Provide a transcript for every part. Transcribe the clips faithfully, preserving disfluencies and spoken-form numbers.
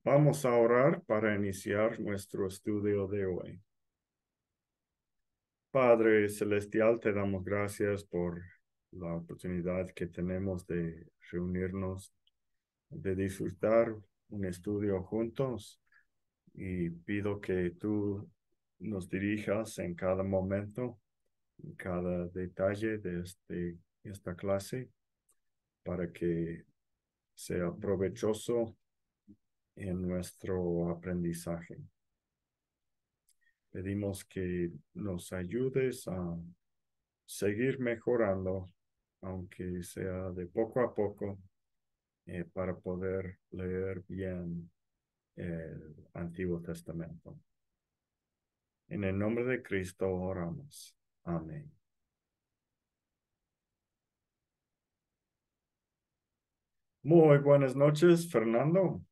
Vamos a orar para iniciar nuestro estudio de hoy. Padre Celestial, te damos gracias por la oportunidad que tenemos de reunirnos, de disfrutar un estudio juntos y pido que tú nos dirijas en cada momento, en cada detalle de este, esta clase para que sea provechoso en nuestro aprendizaje. Pedimos que nos ayudes a seguir mejorando, aunque sea de poco a poco, eh, para poder leer bien el Antiguo Testamento. En el nombre de Cristo oramos. Amén. Muy buenas noches, Fernando.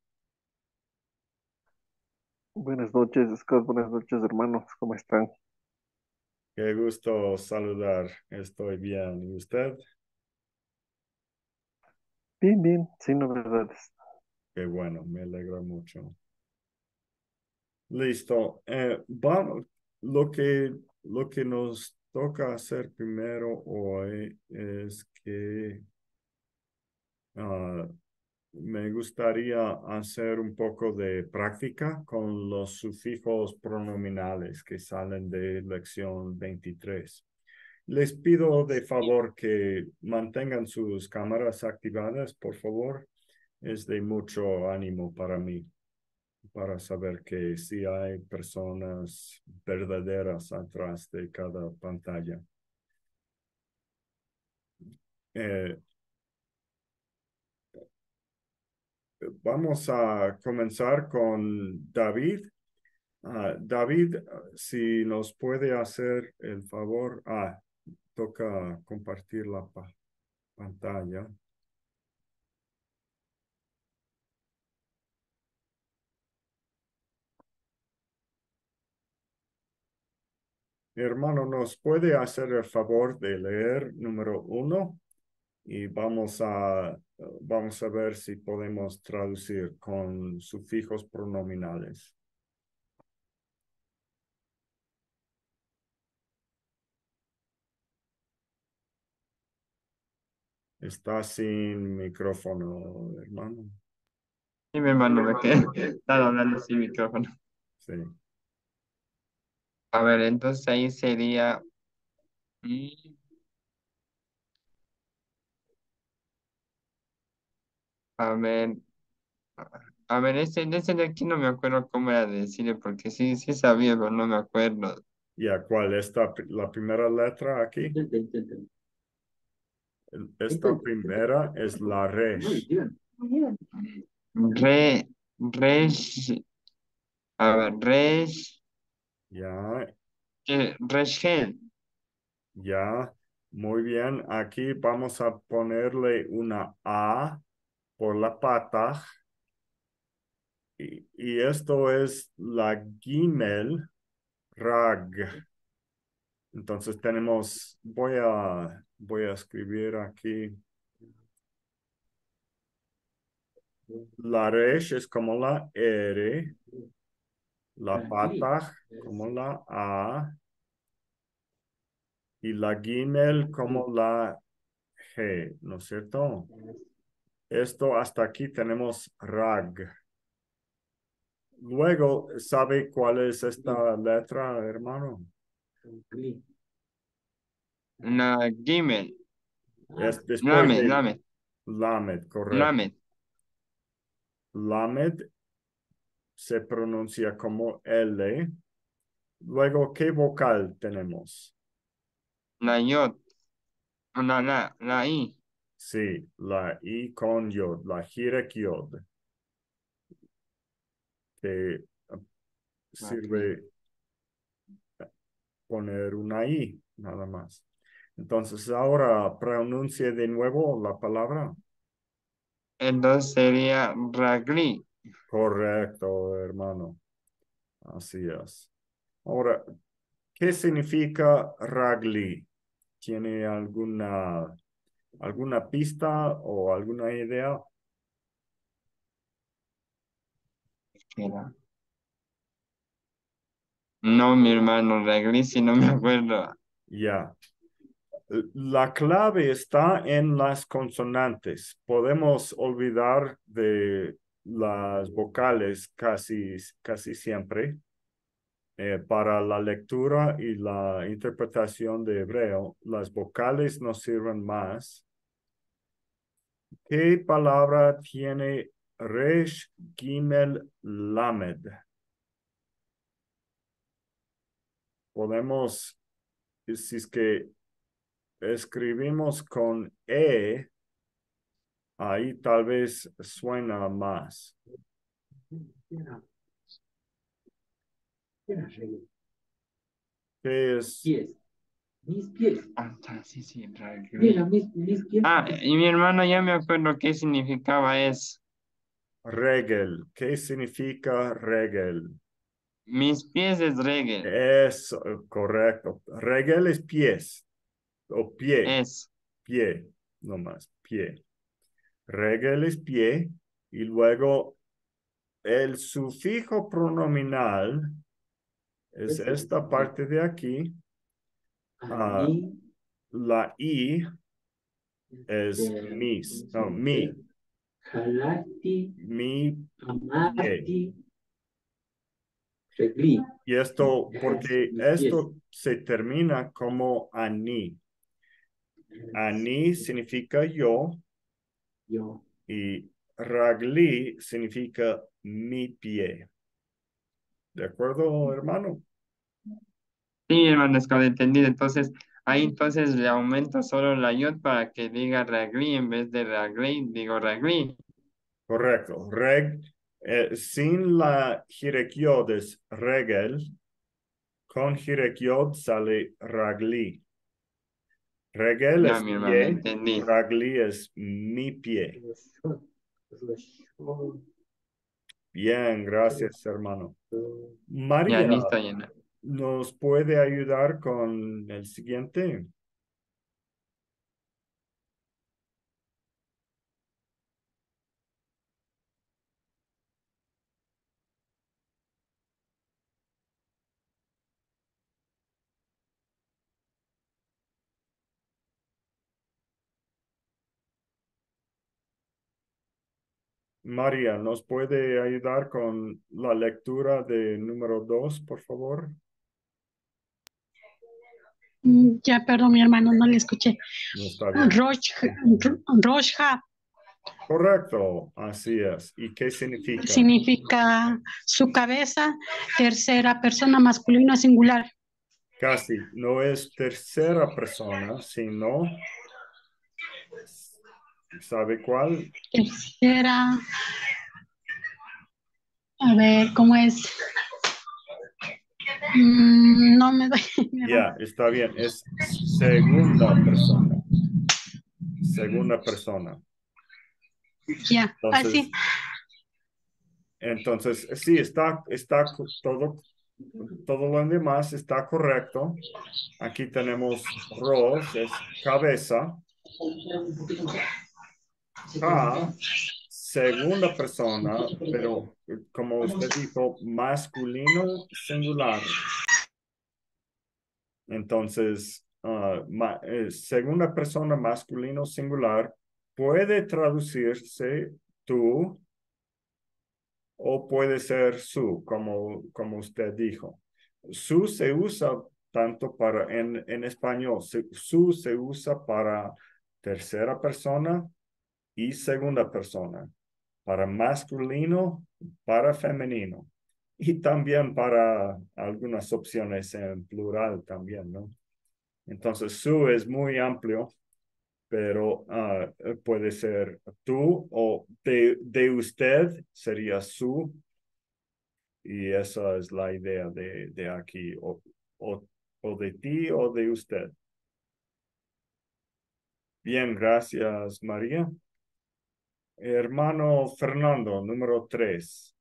Buenas noches, Scott. Buenas noches, hermanos. ¿Cómo están? Qué gusto saludar. Estoy bien. ¿Y usted? Bien, bien, sin novedades. Qué bueno, me alegra mucho. Listo. Eh, vamos, lo que, lo que nos toca hacer primero hoy es que ah, me gustaría hacer un poco de práctica con los sufijos pronominales que salen de lección veintitrés. Les pido de favor que mantengan sus cámaras activadas, por favor. Es de mucho ánimo para mí, para saber que sí hay personas verdaderas atrás de cada pantalla. Eh, Vamos a comenzar con David. Ah, David, si nos puede hacer el favor, ah, toca compartir la pa- pantalla. Mi hermano, ¿nos puede hacer el favor de leer número uno? Y vamos a, vamos a ver si podemos traducir con sufijos pronominales. Está sin micrófono, hermano. Sí, mi hermano, me quedé estaba hablando sin micrófono. Sí. A ver, entonces ahí sería. mm, A ver, a ver, ese, ese de aquí no me acuerdo cómo era de decirle, porque sí, sí sabía, pero no me acuerdo. ¿Y a cuál? ¿Esta, la primera letra aquí? Esta primera es la resh. Re, res, a ver, res, Ya, eh, resgel. ya. Muy bien. Aquí vamos a ponerle una A por la pata. Y, y esto es la Gimel Rag. Entonces tenemos, voy a, voy a escribir aquí. La resh es como la R, la pata como la A y la Gimel como la G, ¿no es cierto? Esto hasta aquí tenemos Rag. Luego, ¿sabe cuál es esta letra, hermano? La Gimel, Es después Lamed, de Lamed, Lamed, correcto. Lamed, Lamed se pronuncia como L. Luego, ¿qué vocal tenemos? la Yod, la, la, la I, Sí, la I con yod, la jirek yod, que la Kli. sirve poner una I, nada más. Entonces, ahora pronuncie de nuevo la palabra. Entonces sería Ragli. Correcto, hermano. Así es. Ahora, ¿qué significa ragli? ¿Tiene alguna, alguna pista o alguna idea? ¿Qué era? No, mi hermano, reglí si no me acuerdo. Ya. La clave está en las consonantes. Podemos olvidar de las vocales casi, casi siempre. Eh, para la lectura y la interpretación de hebreo, las vocales nos sirven más. ¿Qué palabra tiene Resh Gimel Lamed? Podemos, si es que escribimos con E, ahí tal vez suena más. ¿Qué es Pies. Mis pies. Ah, está, sí, sí, reglí. Mira, mis, mis pies. Ah, y mi hermano ya me acuerdo qué significaba eso. regel? ¿Qué significa regel? Mis pies es regel. Es correcto. Regel es pies o pie, Es. pie, no más, pie. Regel es pie y luego el sufijo pronominal es Ese esta es parte de aquí. Ah, Ani, la I es este, mis, vamos a no, ver, mi, Jalati, mi pie. Amati, Regli. Y esto, Es porque mis pies. esto se termina como ani. Ani significa yo Yo. y ragli significa mi pie. ¿De acuerdo, hermano? Sí, hermano, es que lo he entendido. Entonces, ahí entonces le aumento solo la yod para que diga regli en vez de regli, digo regli. Correcto. Reg, eh, sin la hirekiod es regel, con hirekiod sale ragli. Regel Ya, es mi hermano, pie, entendí. ragli es mi pie. Bien, gracias, hermano. Ya, María, listo, llena. ¿nos puede ayudar con el siguiente? María, ¿nos puede ayudar con la lectura de número dos, por favor? Mm, Ya, perdón, mi hermano, no le escuché. No está bien. Rosh, Rosha Correcto, así es. ¿Y qué significa? significa su cabeza, tercera persona masculino singular. Casi, no es tercera persona, sino, ¿sabe cuál? Tercera, a ver, ¿cómo es? Mm, no me doy, mi hermano. Ya, está bien, es segunda persona, segunda persona. Ya, Entonces, así. entonces, sí, está, está co- todo, todo lo demás está correcto. Aquí tenemos Rosh, es cabeza. Ah, segunda persona, pero eh, como usted dijo, masculino singular. Entonces, ah, ma- eh, segunda persona masculino singular puede traducirse tú o puede ser su, como, como usted dijo. Su se usa tanto para, en, en español, se- su se usa para tercera persona y segunda persona, para masculino, para femenino y también para algunas opciones en plural también, ¿no? Entonces, su es muy amplio, pero ah, puede ser tú o de, de usted sería su, y esa es la idea de, de aquí, o, o, o de ti o de usted. Bien, gracias, María. Hermano Fernando, número tres.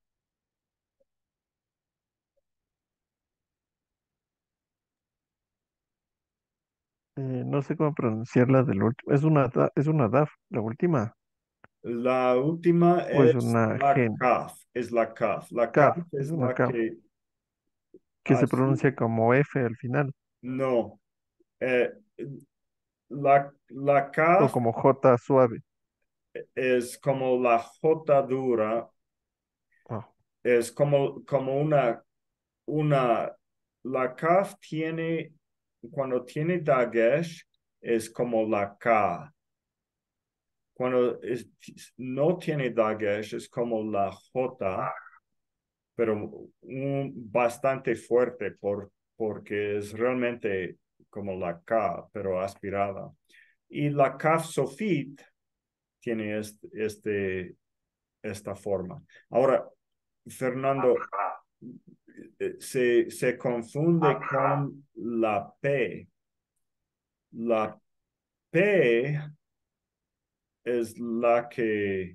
Eh, no sé cómo pronunciar la del último. Es una, da- es una D A F, la última. La última ¿O es es una la gen? kaf, es la kaf. La kaf Kaf, es es una la Kaf, que que se así, pronuncia como F al final, no. Eh, la, la o kaf como J suave. es como la J dura, Oh, es como, como una, una, la kaf tiene, cuando tiene dagesh, es como la K. Cuando es- no tiene dagesh, es como la J, pero un, bastante fuerte por, porque es realmente como la K, pero aspirada. Y la kaf sofit tiene este, este, esta forma. Ahora, Fernando, eh, se, se confunde con la P. La P es la que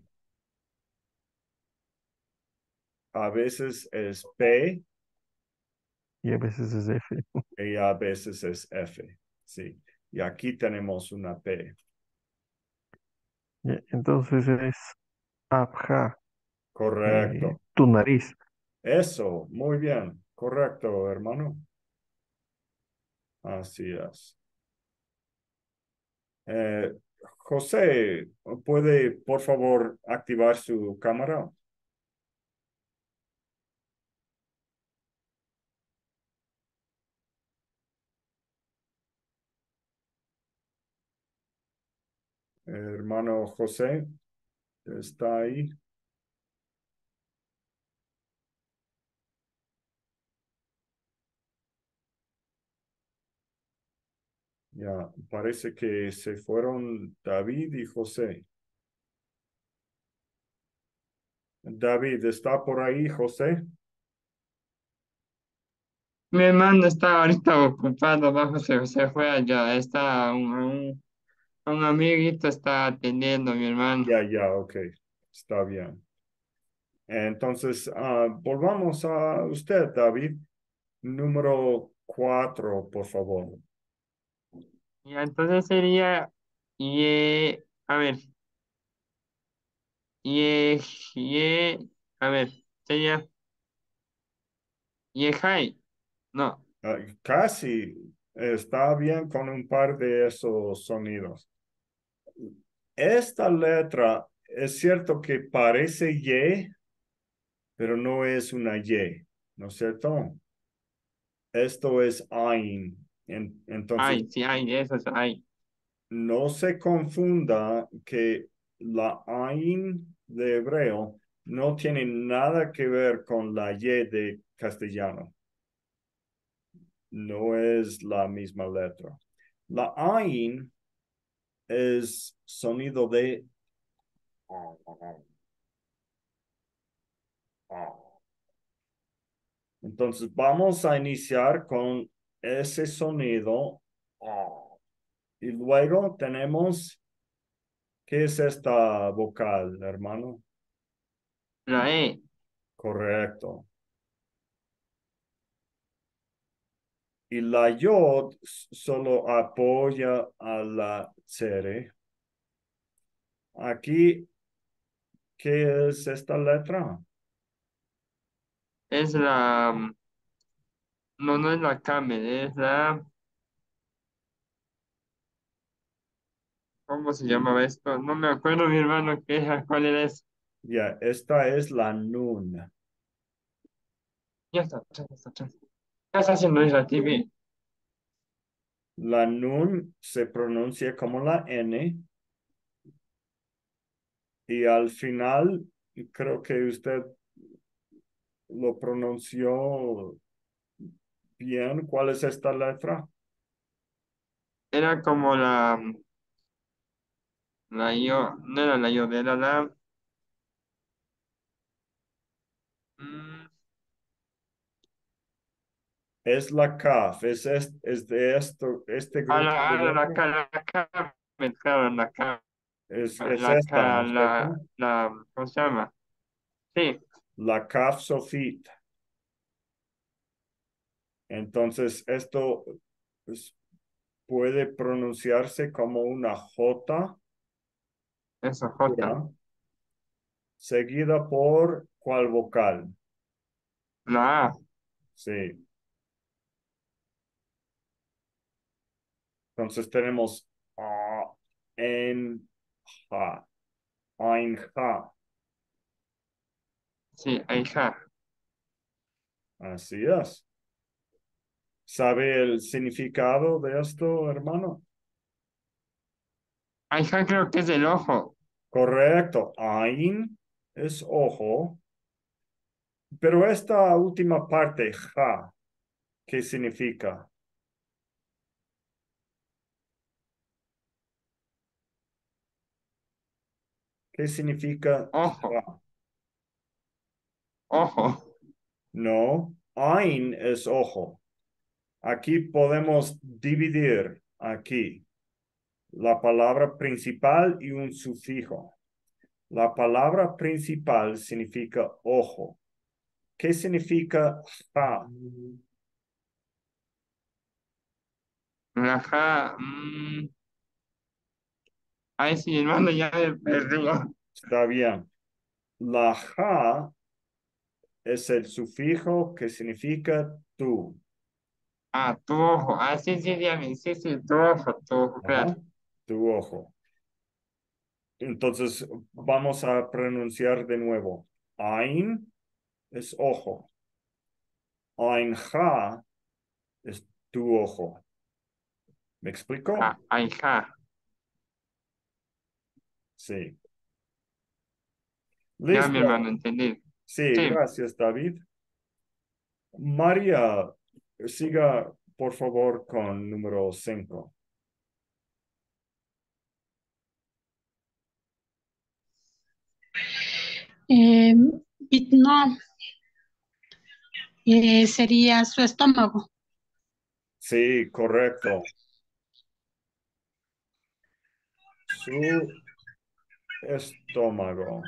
a veces es P y a veces es F. y a veces es F. Sí. Y aquí tenemos una P. Ya, entonces es Abja, eh, Correcto. tu nariz. Eso, muy bien. Correcto, hermano. Así es. Eh, José, ¿puede por favor activar su cámara? Hermano José, ¿está ahí? Ya, parece que se fueron David y José. David, ¿está por ahí, José? Mi hermano está ahorita ocupado, abajo se, se fue allá, está un, un, un amiguito está atendiendo mi hermano. Ya, ya, ok. Está bien. Entonces, ah, volvamos a usted, David. Número cuatro, por favor. Y entonces sería, y, a ver, y, y, a ver, sería, Yehai, no, Ah, casi está bien con un par de esos sonidos. Esta letra es cierto que parece Y, pero no es una Y, ¿no es cierto? Esto es Ain. En- entonces, ay, sí, ay, eso es, ay, no se confunda que la Ain de hebreo no tiene nada que ver con la Y de castellano. No es la misma letra. La Ain es sonido de... Entonces vamos a iniciar con ese sonido y luego tenemos, ¿qué es esta vocal, hermano? la E, Correcto. Y la yod solo apoya a la tsere. Aquí, ¿qué es esta letra? es la, mm, no, no es la Camel, es la, ¿cómo se llamaba esto? No me acuerdo, mi hermano, qué era, cuál era eso. Ya, esta es la nun. Ya está, ya está, ya está. ¿Qué está haciendo esa T V? La nun se pronuncia como la N y al final creo que usted lo pronunció bien. ¿Cuál es esta letra? Era como la, la yo, no era la yo, era la, mm, Es la kaf, es, es, es de esto, este a grupo la, de a la, letras. ca- la, Camel, claro, la, ca- Es, es la, esta, ¿no ca- es la, cierto? la, ¿cómo se llama? Sí, La kaf sofit. Entonces, esto pues, puede pronunciarse como una J eso, J. pura seguida por ¿cuál vocal? La A. Sí. Entonces tenemos A, en, ja, ein, ja. Sí, ahí ja. Así es. ¿Sabe el significado de esto, hermano? Ahí ja creo que es el ojo. Correcto. Ein es ojo. Pero esta última parte, ja, ¿qué significa? ¿Qué significa Ojo. ja? Ojo. No, ein es ojo. Aquí podemos dividir aquí la palabra principal y un sufijo. La palabra principal significa ojo. ¿Qué significa ja? La ja. mm, Ahí sí, hermano, ya me perdí. Está bien. La ja es el sufijo que significa tú. Ah, tu ojo. Ah, sí, sí, sí, a mí, sí, sí, tu ojo, tu ojo, Ajá, claro. tu ojo. Entonces vamos a pronunciar de nuevo. Ein es ojo. Ein ja es tu ojo. ¿Me explico? Ah, ahí ja. Sí. Ya, mi hermano, Listo. entendí. Sí, Sí. gracias, David. María, siga por favor con número cinco. Eh, y no, eh, sería su estómago. Sí, correcto. Su estómago.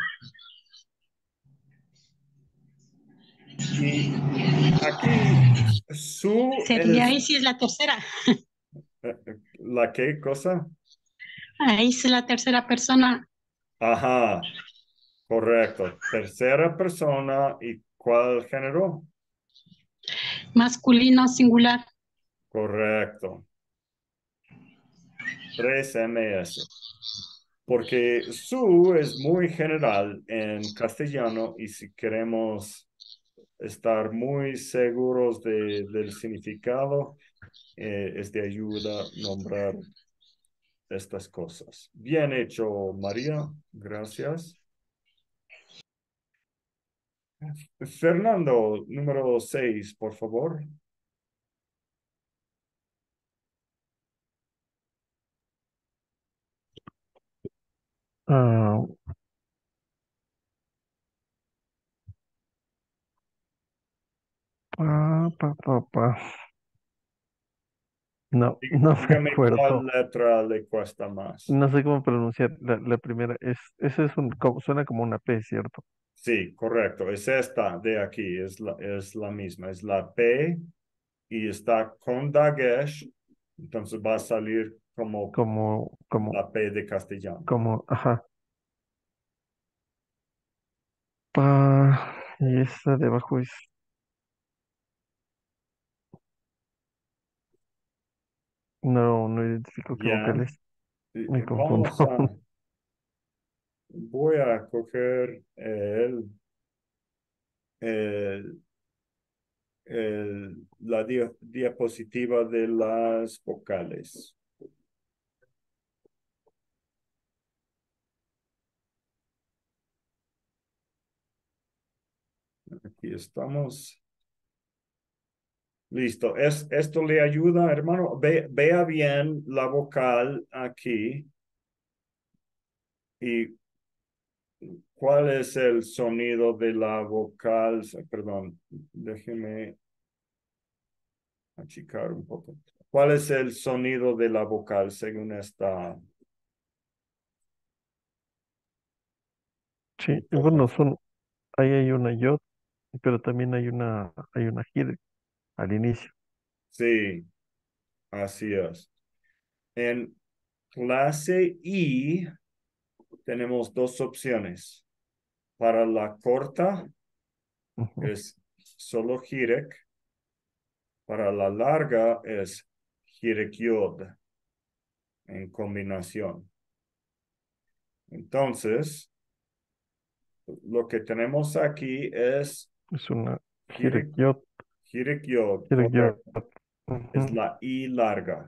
Y aquí, su Sería, es ahí sí es la tercera. eh, eh, ¿la qué cosa? Ahí sí es la tercera persona Ajá, correcto. Tercera persona. ¿Y cuál género? masculino singular. Correcto. Tres M S. Porque su es muy general en castellano y si queremos estar muy seguros de, del significado, eh, es de ayuda nombrar estas cosas. Bien hecho, María. Gracias. Fernando, número seis, por favor. Ah, pa, pa, pa, pa. No, no me Dígame cuál acuerdo. letra le cuesta más. No sé cómo pronunciar la, la primera. Es, ese es un, como- suena como una P, ¿cierto? Sí, correcto. Es esta de aquí, es la, es la misma. Es la P y está con Dagesh. Entonces va a salir como Como, como, la P de castellano. como, ajá. Pa, y esa de abajo es, no, no identifico qué vocal Bien. es. Y- Me confundo. Vamos a, voy a coger el, el, el- la dia- diapositiva de las vocales. Aquí estamos. Listo. Es, esto le ayuda, hermano. Ve- vea bien la vocal aquí y cuál es el sonido de la vocal. Perdón, déjeme achicar un poco. ¿Cuál es el sonido de la vocal según esta Sí, y bueno, información? son, ahí hay una yod, pero también hay una, hay una hid al inicio. Sí, así es. En clase I tenemos dos opciones. Para la corta Ujú. es solo Hirek. Para la larga es Hirek Yod en combinación. Entonces, lo que tenemos aquí es Es una Hirek, Hirekyot, Hirek Yod, Hirekyot. correcto. Es Ujú. la I larga.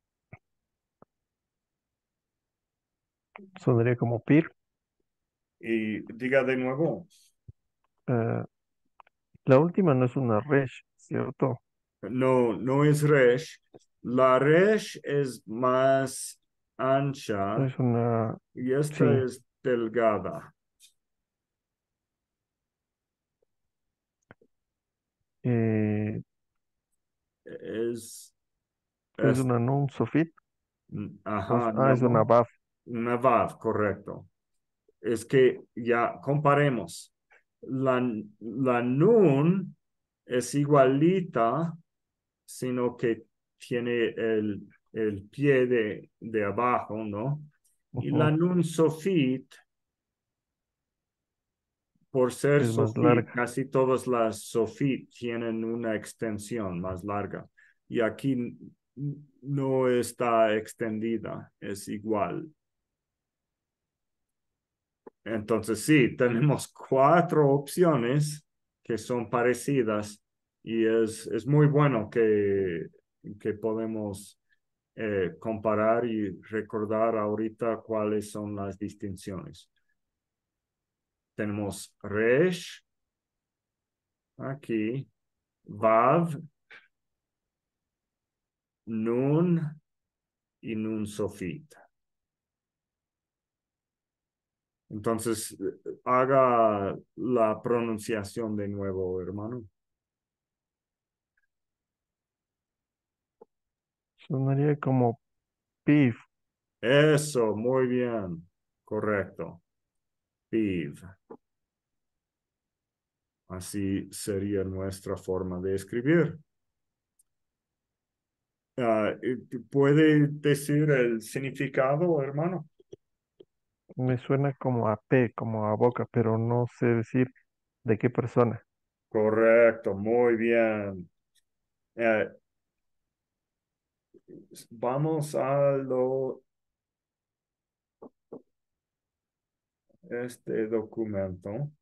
Sonaría como Pir. Y diga de nuevo. Eh, la última no es una Resh, ¿cierto? No, no es Resh. La Resh es más ancha Es una, y esta sí, es delgada. eh, Es, es es una Nun Sofit. O es- ajá, ah, es una no, Baf. una Vav, correcto. Es que ya comparemos. La, la Nun es igualita, sino que tiene el, el pie de, de abajo, ¿no? Y la Ujú. Nun Sofit, por ser Es más Sofit, larga. casi todas las Sofit tienen una extensión más larga. Y aquí n- no está extendida, es igual. Entonces, sí, tenemos cuatro opciones que son parecidas y es, es muy bueno que, que podemos eh, comparar y recordar ahorita cuáles son las distinciones. Tenemos Resh, aquí, Vav, Nun y Nun Sofit. Entonces, eh, haga la pronunciación de nuevo, hermano. Sonaría como Pif. Eso, muy bien. Correcto. Piv. Así sería nuestra forma de escribir. Ah, ¿puede decir el significado, hermano? Me suena como a P, como a boca, pero no sé decir de qué persona. Correcto, muy bien. Eh, vamos a lo, este documento.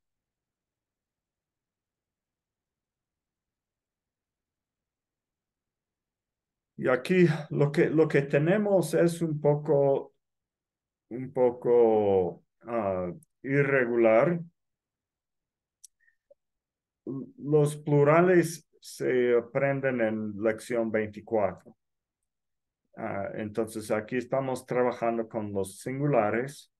Y aquí lo que, lo que tenemos es un poco, un poco ah, irregular. Los plurales se aprenden en lección veinticuatro. Ah, entonces aquí estamos trabajando con los singulares.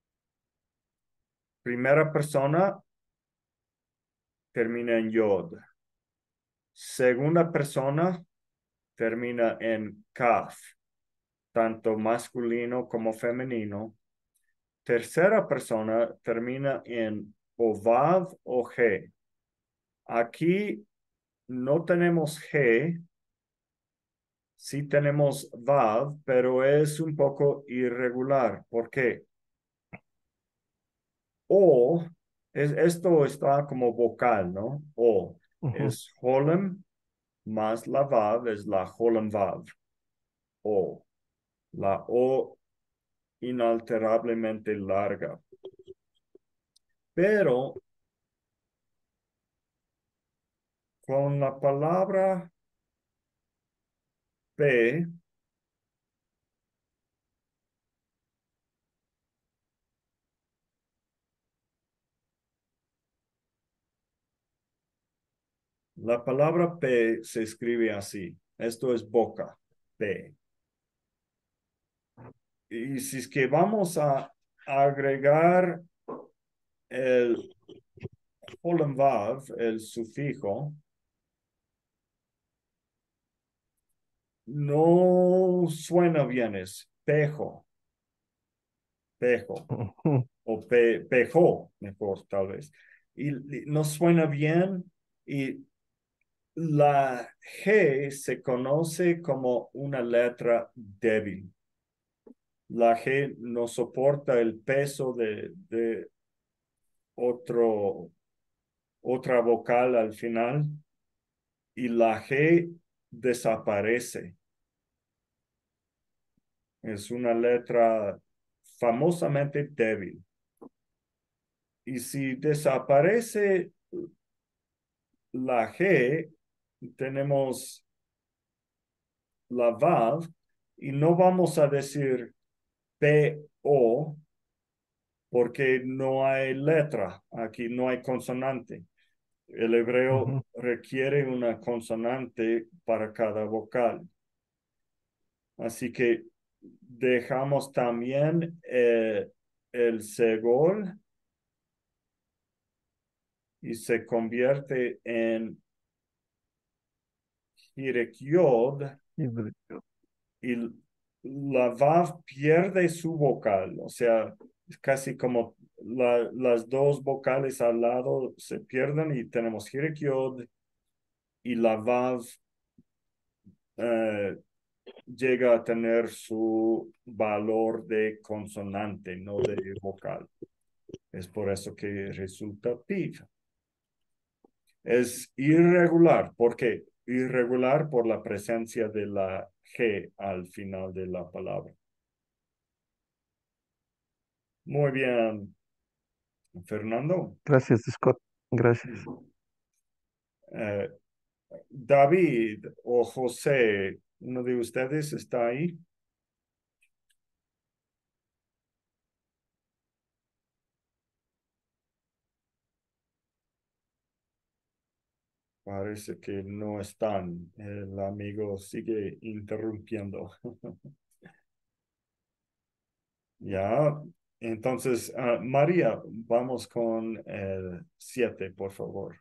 Primera persona termina en yod. Segunda persona termina en kaf, tanto masculino como femenino. Tercera persona termina en o vav o g. Aquí no tenemos g, sí tenemos vav, pero es un poco irregular. ¿Por qué? O, es, esto está como vocal, ¿no? O Ujú. es holem más la vav es la holem vav. O, la O inalterablemente larga. Pero con la palabra P, la palabra P se escribe así. Esto es boca, P. Y si es que vamos a agregar el holem vav, el sufijo, no suena bien, es pejo, pejo, Ujú. o pe, pejo, mejor tal vez. Y, y no suena bien y la G se conoce como una letra débil. La G no soporta el peso de, de otro, otra vocal al final y la G desaparece. Es una letra famosamente débil. Y si desaparece la G, tenemos la vav y no vamos a decir P O porque no hay letra, aquí no hay consonante. El hebreo Ujú. requiere una consonante para cada vocal. Así que dejamos también eh, el segol y se convierte en hirekyod Híbrido. y la vav pierde su vocal, o sea, es casi como la- las dos vocales al lado se pierden y tenemos hirekyod y la vav eh, llega a tener su valor de consonante, no de vocal. Es por eso que resulta piv. Es irregular. ¿Por qué? Irregular por la presencia de la G al final de la palabra. Muy bien, Fernando. Gracias, Scott. Gracias. Eh, David o José, uno de ustedes está ahí. Parece que no están. El amigo sigue interrumpiendo. Ya, entonces, ah, María, vamos con el siete, por favor.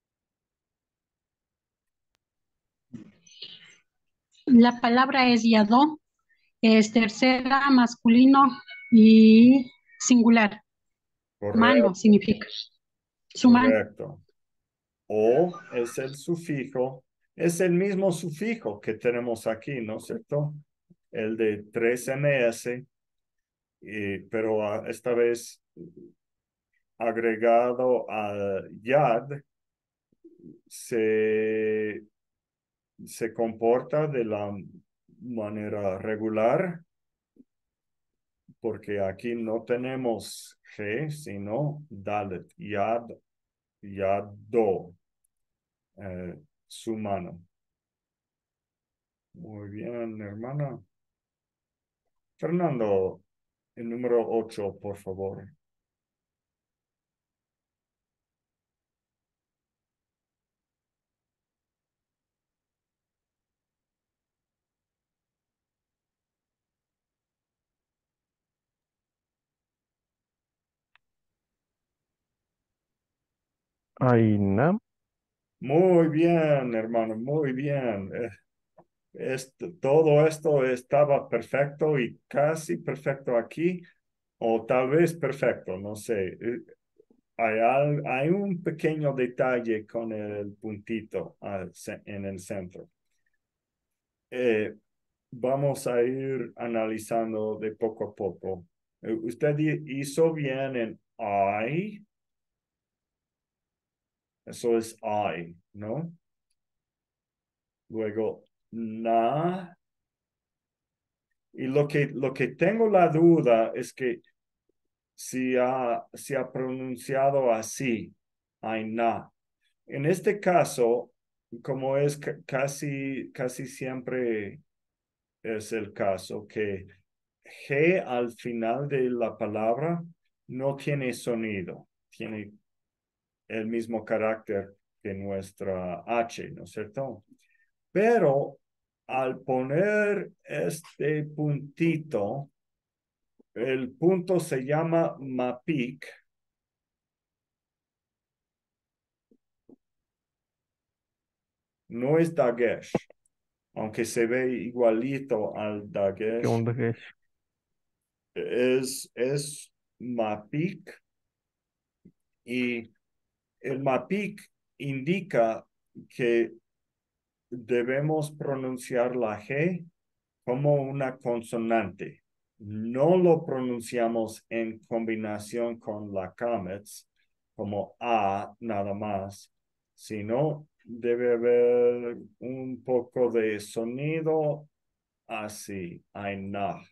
La palabra es yadó, es tercera, masculino y singular. Mano Correcto, significa su mano. correcto. O es el sufijo, es el mismo sufijo que tenemos aquí, ¿no es cierto? El de tres eme ese, y- pero ah, esta vez agregado a yad, se, se comporta de la manera regular, porque aquí no tenemos G, sino Dalet, Yad, Yado, eh, su mano. Muy bien, hermana. Fernando, el número ocho, por favor. Aina. Muy bien, hermano, muy bien. Eh, esto- todo esto estaba perfecto y casi perfecto aquí, o tal vez perfecto, no sé. Eh, Hay, al- hay un pequeño detalle con el puntito al ce- en el centro. Eh, vamos a ir analizando de poco a poco. Eh, usted hi- hizo bien en I, eso es I, ¿no? Luego, na. Y lo que, lo que tengo la duda es que si ha, si ha pronunciado así, na. En este caso, como es ca- casi, casi siempre es el caso, que G al final de la palabra no tiene sonido, tiene el mismo carácter que nuestra H, ¿no es cierto? Pero al poner este puntito, el punto se llama mapik. No es dagesh, aunque se ve igualito al ¿Qué dagesh. onda, Gesh? Es, es mapik y el mapik indica que debemos pronunciar la G como una consonante. No lo pronunciamos en combinación con la Kametz, como A nada más, sino debe haber un poco de sonido así, Ainah.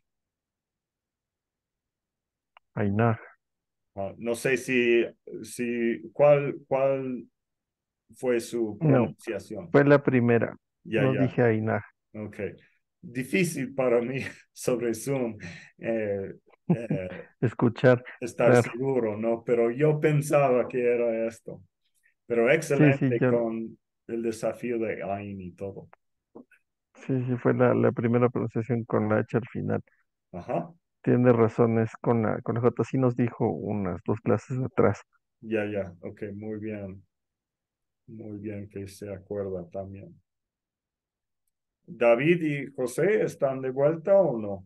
Ainah. Ah, no sé si, si, ¿cuál, cuál fue su No, pronunciación? fue la primera. Ya, No ya, dije Ainah. ok. Difícil para mí sobre Zoom eh, eh, Escuchar, estar claro. seguro, ¿no? Pero yo pensaba que era esto. Pero Sí, sí, excelente yo, con el desafío de Ain y todo. sí, sí, fue la, la primera pronunciación con la H al final. Ajá, Tiene razón, es con la, con la J. Sí nos dijo unas dos clases atrás. ya, ya, ok, muy bien. Muy bien que se acuerda también. ¿David y José están de vuelta o no?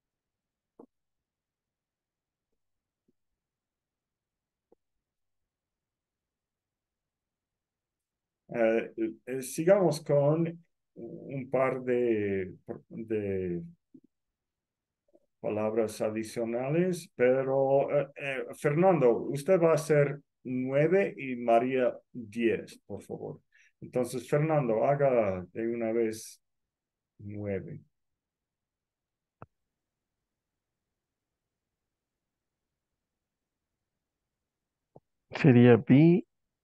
Eh, eh, sigamos con un par de, de palabras adicionales, pero eh, eh, Fernando, usted va a ser nueve y María diez, por favor. Entonces, Fernando, haga de una vez nueve. Sería bi,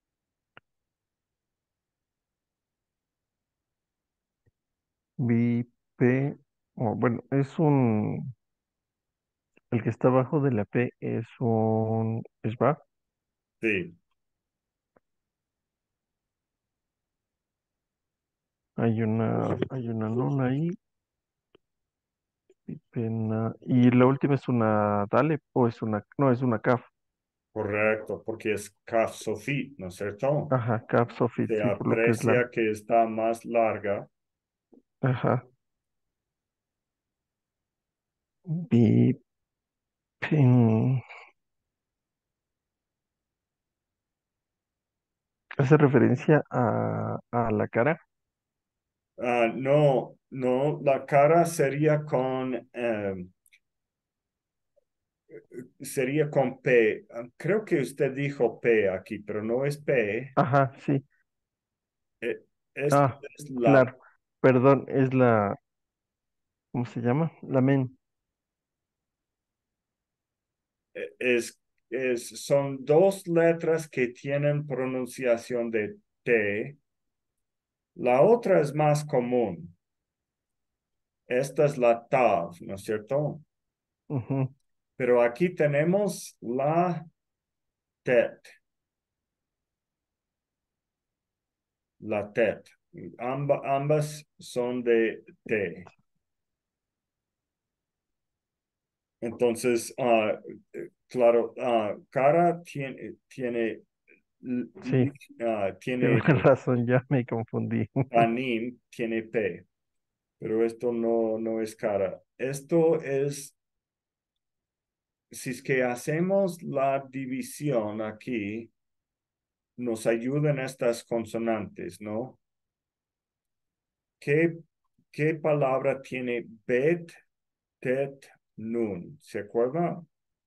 bi, P, o bueno, es un, el que está abajo de la P es un, es va, Sí, hay una, hay una nona ahí, y pena, y la última es una dale, o es una, no, es una caf, correcto, porque es Kaf Sofit, ¿no es cierto? ajá, caf sofit, Se sí, por lo que es la, aprecia que está más larga. ajá, bi, pen, hace referencia a, a la cara, Ah, no, no, la cara sería con, eh, sería con P. Ah, creo que usted dijo P aquí, pero no es P. ajá, sí, Eh, esto ah, es la, claro, perdón, es la, ¿cómo se llama? La men, eh, es, es, son dos letras que tienen pronunciación de T. La otra es más común. Esta es la Tav, ¿no es cierto? ujú, Pero aquí tenemos la Tet, la Tet. Amba- ambas son de T. Entonces, ah, eh, claro, ah, cara tiene, tiene, l- sí, li- ah, tiene tiene razón, ya me confundí. anim, tiene P, pero esto no, no es cara. Esto es, si es que hacemos la división aquí, nos ayudan estas consonantes, ¿no? ¿Qué, qué palabra tiene bet, tet, nun? ¿Se acuerda?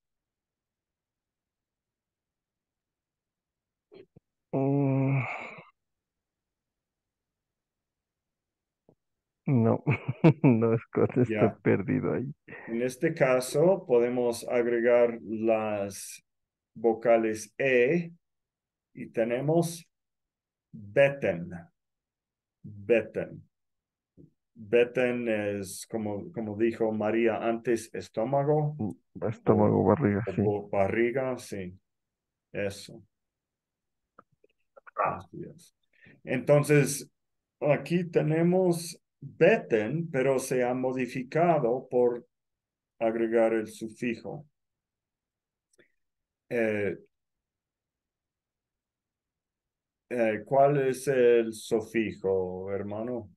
Mm, no, no, Scott está Ya. perdido ahí. En este caso, podemos agregar las vocales E y tenemos beten. Beten. Beten es, como, como dijo María antes, estómago Mm, o, estómago, barriga, o sí. bo- barriga, sí, eso. Así es. Entonces, aquí tenemos beten, pero se ha modificado por agregar el sufijo. Eh, eh, ¿cuál es el sufijo, hermano?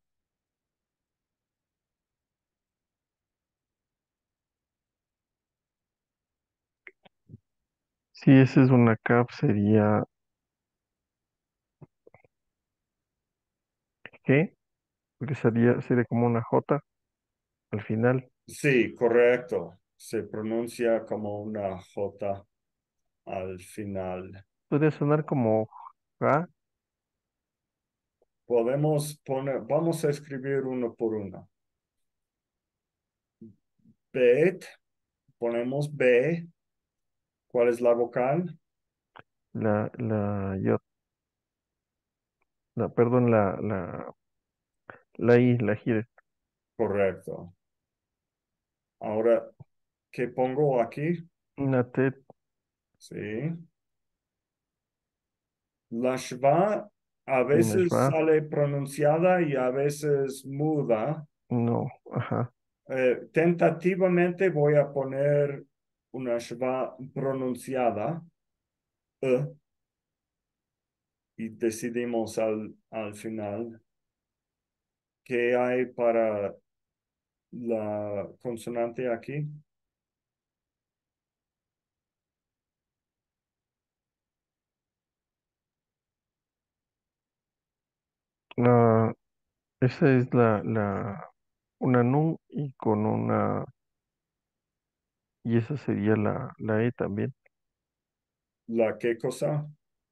Si esa es una cap, sería G, porque sería, sería como una J al final. Sí, correcto. Se pronuncia como una J al final. podría sonar como ja, Podemos poner, vamos a escribir uno por uno. Bet, ponemos B. ¿Cuál es la vocal? la, la yod, la, perdón, la, la, la i, la gire, Correcto. Ahora, ¿qué pongo aquí? una tet, Sí. La shva a una veces shva, sale pronunciada y a veces muda. no, ajá, Eh, tentativamente voy a poner una shva pronunciada e, y decidimos al, al final qué hay para la consonante aquí. la, esa es la, la, una nun y con una, y esa sería la, la e también, ¿La qué cosa?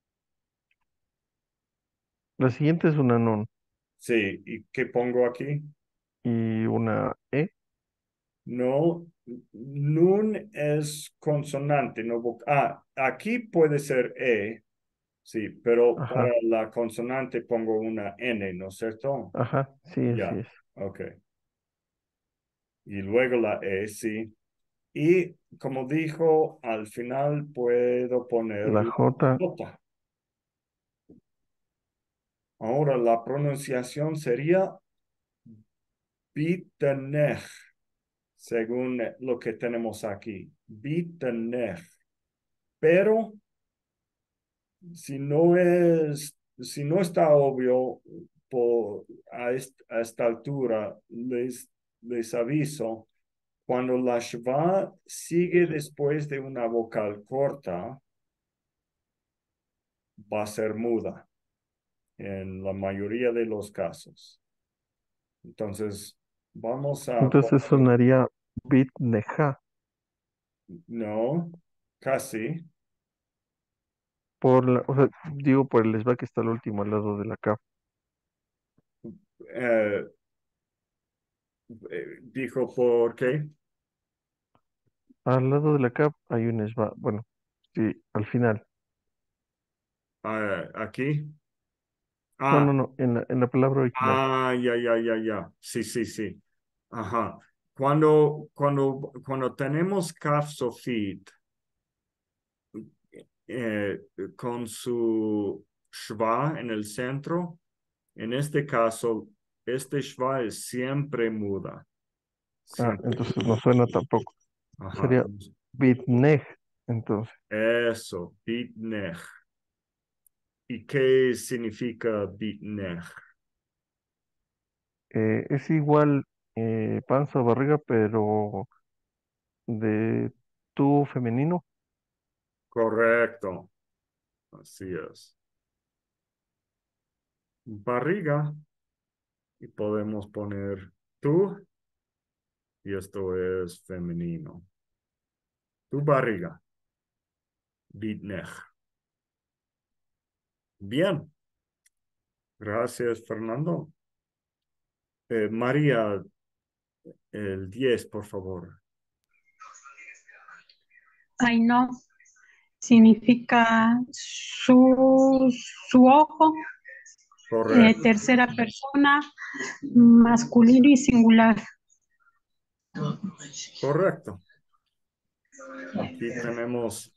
la siguiente es una nun Sí, ¿y qué pongo aquí? y una e, No, nun es consonante, no voc- Ah, aquí puede ser E, sí, pero para ajá, la consonante pongo una N, ¿no es cierto? ajá, sí, así Ya, es, ok. Y luego la E, sí. Y como dijo, al final puedo poner la la j, J. Ahora la pronunciación sería Bittenech, según lo que tenemos aquí. Bittenech. Pero si no es, si no está obvio por, a, est- a esta altura, les, les aviso, cuando la shva sigue después de una vocal corta, va a ser muda en la mayoría de los casos. Entonces, vamos a entonces poner, sonaría bit neja, no, casi, por la, o sea, digo por el esba que está al último, al lado de la K. eh, eh, dijo por qué. Al lado de la K hay un esba, bueno, sí, al final. Ah, aquí. No, Ah, no, no, en la, en la palabra original. Ah, ya, ya, ya, ya. Sí, sí, sí. Ajá. Cuando, cuando, cuando tenemos Kaf Sofit eh, con su Shva en el centro, en este caso, este Shva es siempre muda. Ah, Siempre. entonces no suena tampoco. Ajá. Sería bitnej, entonces. Eso, Bitnech. ¿Y qué significa Bitnech? Eh, es igual eh, panza o barriga, pero de tu femenino. Correcto. Así es. Barriga. Y podemos poner tú, y esto es femenino. Tu barriga. Bitnech. Bien. Gracias, Fernando. Eh, María, el diez, por favor. Ay, no, significa su, su ojo, eh, Correcto. tercera persona, masculino y singular. Correcto. Aquí tenemos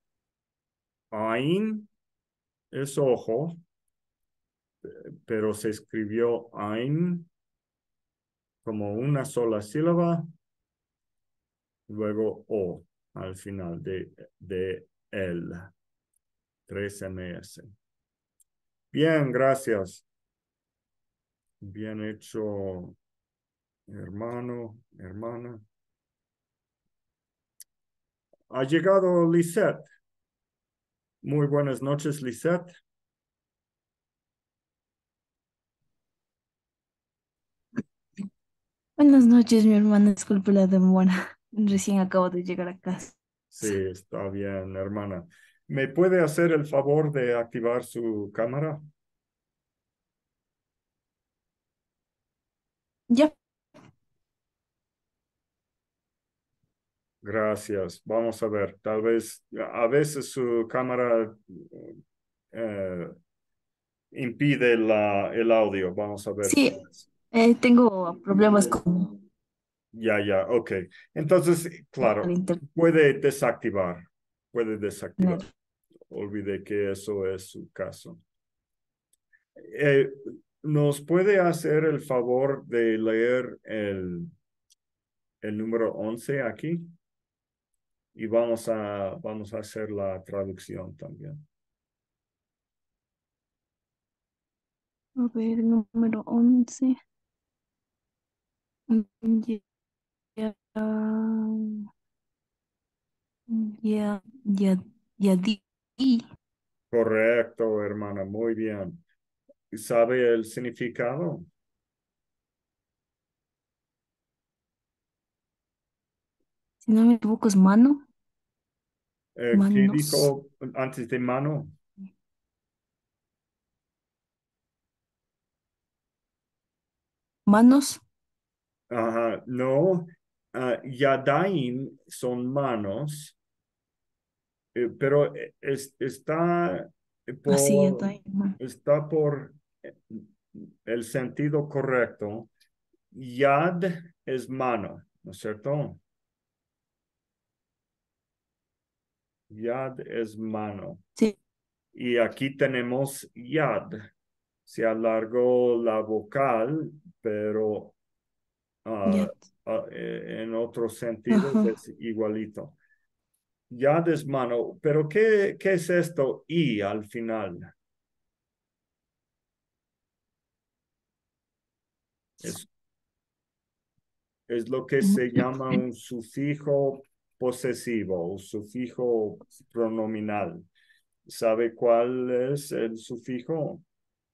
Ain, es ojo, pero se escribió Ain como una sola sílaba, luego O al final de, de él. tres eme ese. Bien, gracias. Bien hecho, hermano, hermana. Ha llegado Lisette. Muy buenas noches, Lisette. Buenas noches, mi hermana. Disculpe la demora. Recién acabo de llegar a casa. Sí, está bien, hermana. ¿Me puede hacer el favor de activar su cámara? Ya. Gracias. Vamos a ver. Tal vez, a veces su cámara eh, impide la, el audio. Vamos a ver. Sí, eh, tengo problemas con Ya, ya, ok. Entonces, claro, el internet. puede desactivar. Puede desactivar. Olvidé que eso es su caso. Eh, ¿nos puede hacer el favor de leer el, el número once aquí? Y vamos a, vamos a hacer la traducción también. A ver, número once. Mm, Ya, ya, ya, ya di. Correcto, hermana, muy bien. ¿Sabe el significado? Si no me equivoco, es mano. Eh, ¿qué Manos. dijo antes de mano? Manos. Ajá, no. Ah, yadaim son manos, eh, pero eh, es, está Así ya por, está. man- está por eh, el sentido correcto. Yad es mano, ¿no es cierto? Yad es mano. Sí, Y aquí tenemos yad. Se alargó la vocal, pero ah, ya. ah, eh, en otro sentido Ajá. es igualito. Yad es mano, pero ¿qué, qué es esto? Y al final. Es, es lo que se llama un sufijo posesivo, un sufijo pronominal. ¿Sabe cuál es el sufijo?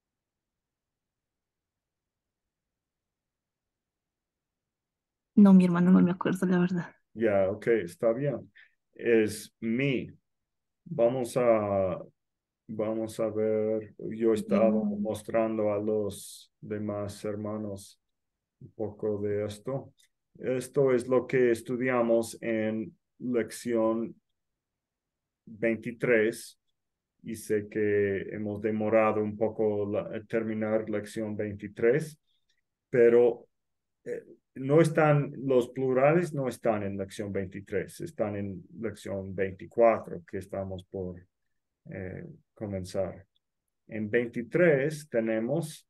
No, mi hermano, no me acuerdo, la verdad. Ya, ok, está bien. Es mi. Vamos a, vamos a ver. Yo Ya. estaba mostrando a los demás hermanos un poco de esto. Esto es lo que estudiamos en lección veintitrés y sé que hemos demorado un poco la, terminar lección veintitrés, pero eh, no están, los plurales no están en lección veintitrés, están en lección veinticuatro que estamos por eh, comenzar. En veintitrés tenemos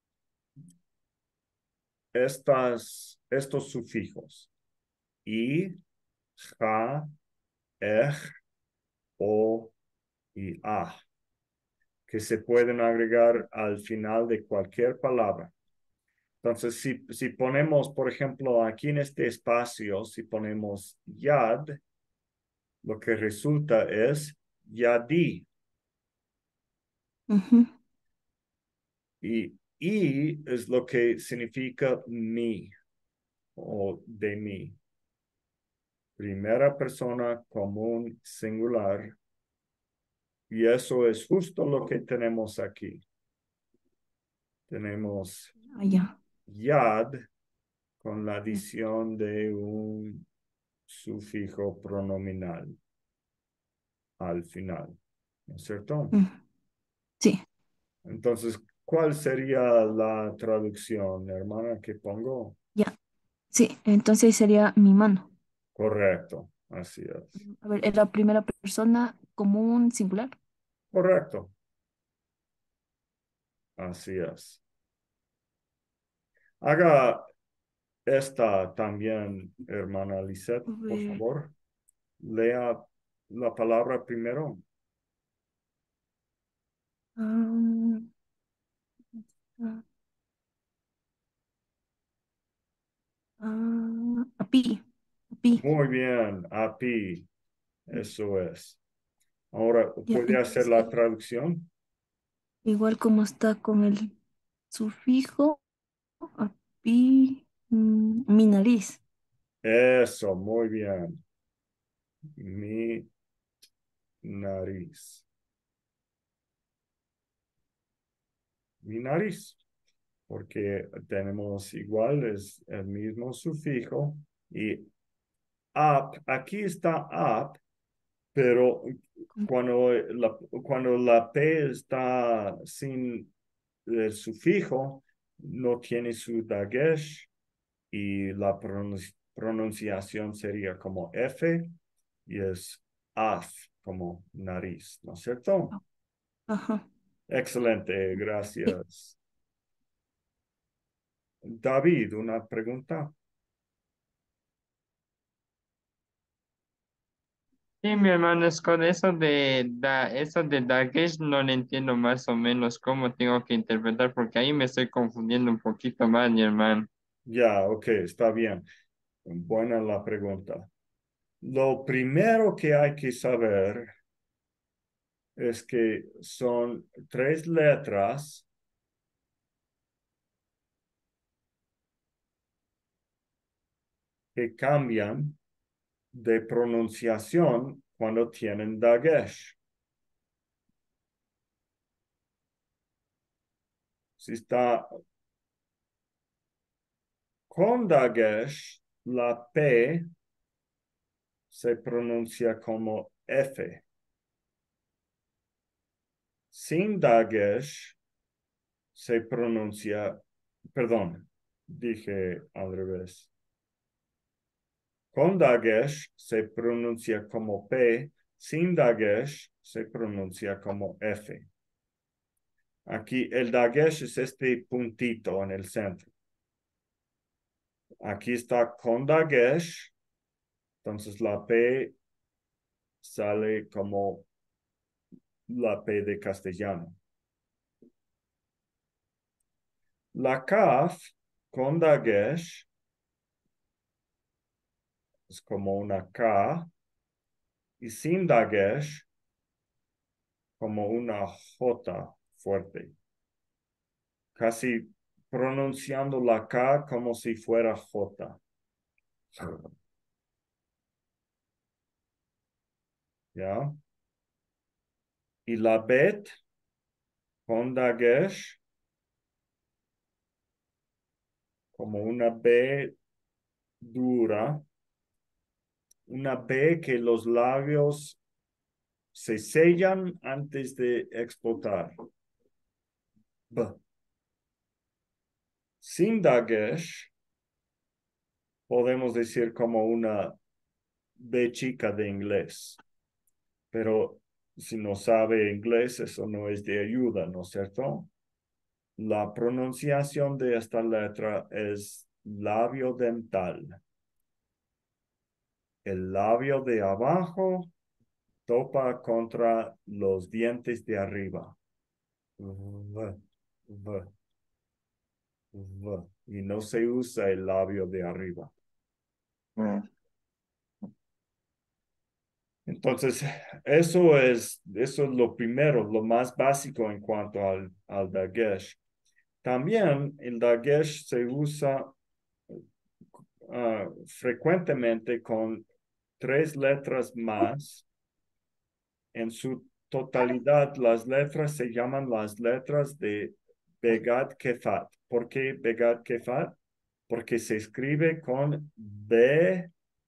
estas, estos sufijos i, ja, ej, o y a, que se pueden agregar al final de cualquier palabra. Entonces, si, si ponemos, por ejemplo, aquí en este espacio, si ponemos yad, lo que resulta es yadi. Ujú. Y y es lo que significa mi o de mí. Primera persona común singular. Y eso es justo lo que tenemos aquí. Tenemos Ah, ya. yad con la adición de un sufijo pronominal al final, ¿no es cierto? Mm, Sí, Entonces, ¿cuál sería la traducción, hermana, que pongo? ya. Sí, entonces sería mi mano. Correcto, así es. A ver, es la primera persona común singular. Correcto, así es. Haga esta también, hermana Lisette, A por ver. favor. Lea la palabra primero. ah, ah, ah, api. Api. Muy bien, A P I, eso es. Ahora, Ya, ¿puede hacer entonces, la traducción? igual como está con el sufijo, api, mm, mi nariz. Eso, muy bien. Mi nariz. Mi nariz. Porque tenemos igual, es el mismo sufijo. Y up, aquí está up, pero cuando la, cuando la P está sin el sufijo, no tiene su dagesh y la pronunci- pronunciación sería como F y es af, como nariz, ¿no es cierto? Ajá. Excelente, gracias. David, una pregunta. Sí, mi hermano, es con eso de da, eso de Dagesh no le entiendo más o menos cómo tengo que interpretar, porque ahí me estoy confundiendo un poquito más, mi hermano. Ya, ok, está bien. Buena la pregunta. Lo primero que hay que saber es que son tres letras que cambian de pronunciación cuando tienen dagesh. Si está con dagesh, la P se pronuncia como F. Sin dagesh se pronuncia, perdón, dije al revés. Con dagesh se pronuncia como P, sin dagesh se pronuncia como F. Aquí el dagesh es este puntito en el centro. Aquí está con dagesh, entonces la P sale como la P de castellano. La kaf con dagesh es como una K y sin dagesh como una J fuerte. Casi pronunciando la K como si fuera J. ¿Ya? Y la bet con dagesh como una B dura, una B que los labios se sellan antes de explotar. B. Sin dagesh podemos decir como una B chica de inglés, pero si no sabe inglés eso no es de ayuda, ¿no es cierto? La pronunciación de esta letra es labio dental. El labio de abajo topa contra los dientes de arriba. V, v, v. Y no se usa el labio de arriba. Entonces, eso es, eso es lo primero, lo más básico en cuanto al, al dagesh. También el dagesh se usa uh, frecuentemente con tres letras más. En su totalidad, las letras se llaman las letras de Begad Kefat. ¿Por qué Begad Kefat? Porque se escribe con B,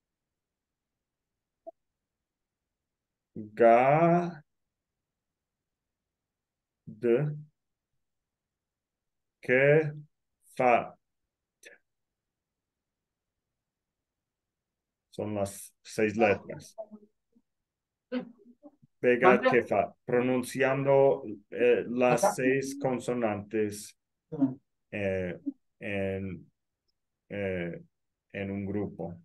Ga, D, Kefat. Son las seis letras. Begad Kefat, pronunciando eh, las seis consonantes eh, en, eh, en un grupo.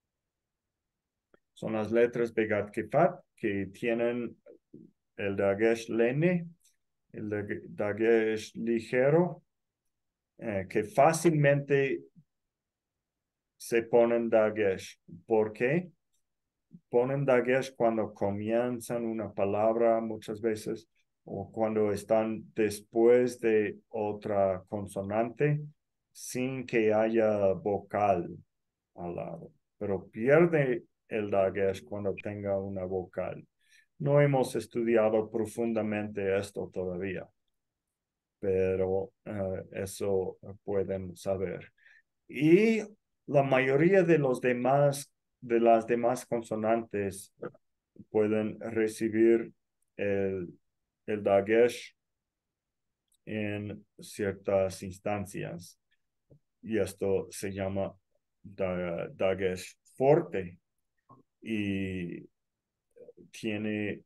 Son las letras Begad Kefat que tienen el dagesh lene, el dagesh ligero, eh, que fácilmente se ponen dagesh. ¿Por qué? Ponen dagesh cuando comienzan una palabra muchas veces o cuando están después de otra consonante sin que haya vocal al lado. Pero pierde el dagesh cuando tenga una vocal. no hemos estudiado profundamente esto todavía, pero uh, eso pueden saber. Y la mayoría de los demás, de las demás consonantes pueden recibir el, el dagesh en ciertas instancias. Y esto se llama da, dagesh fuerte y tiene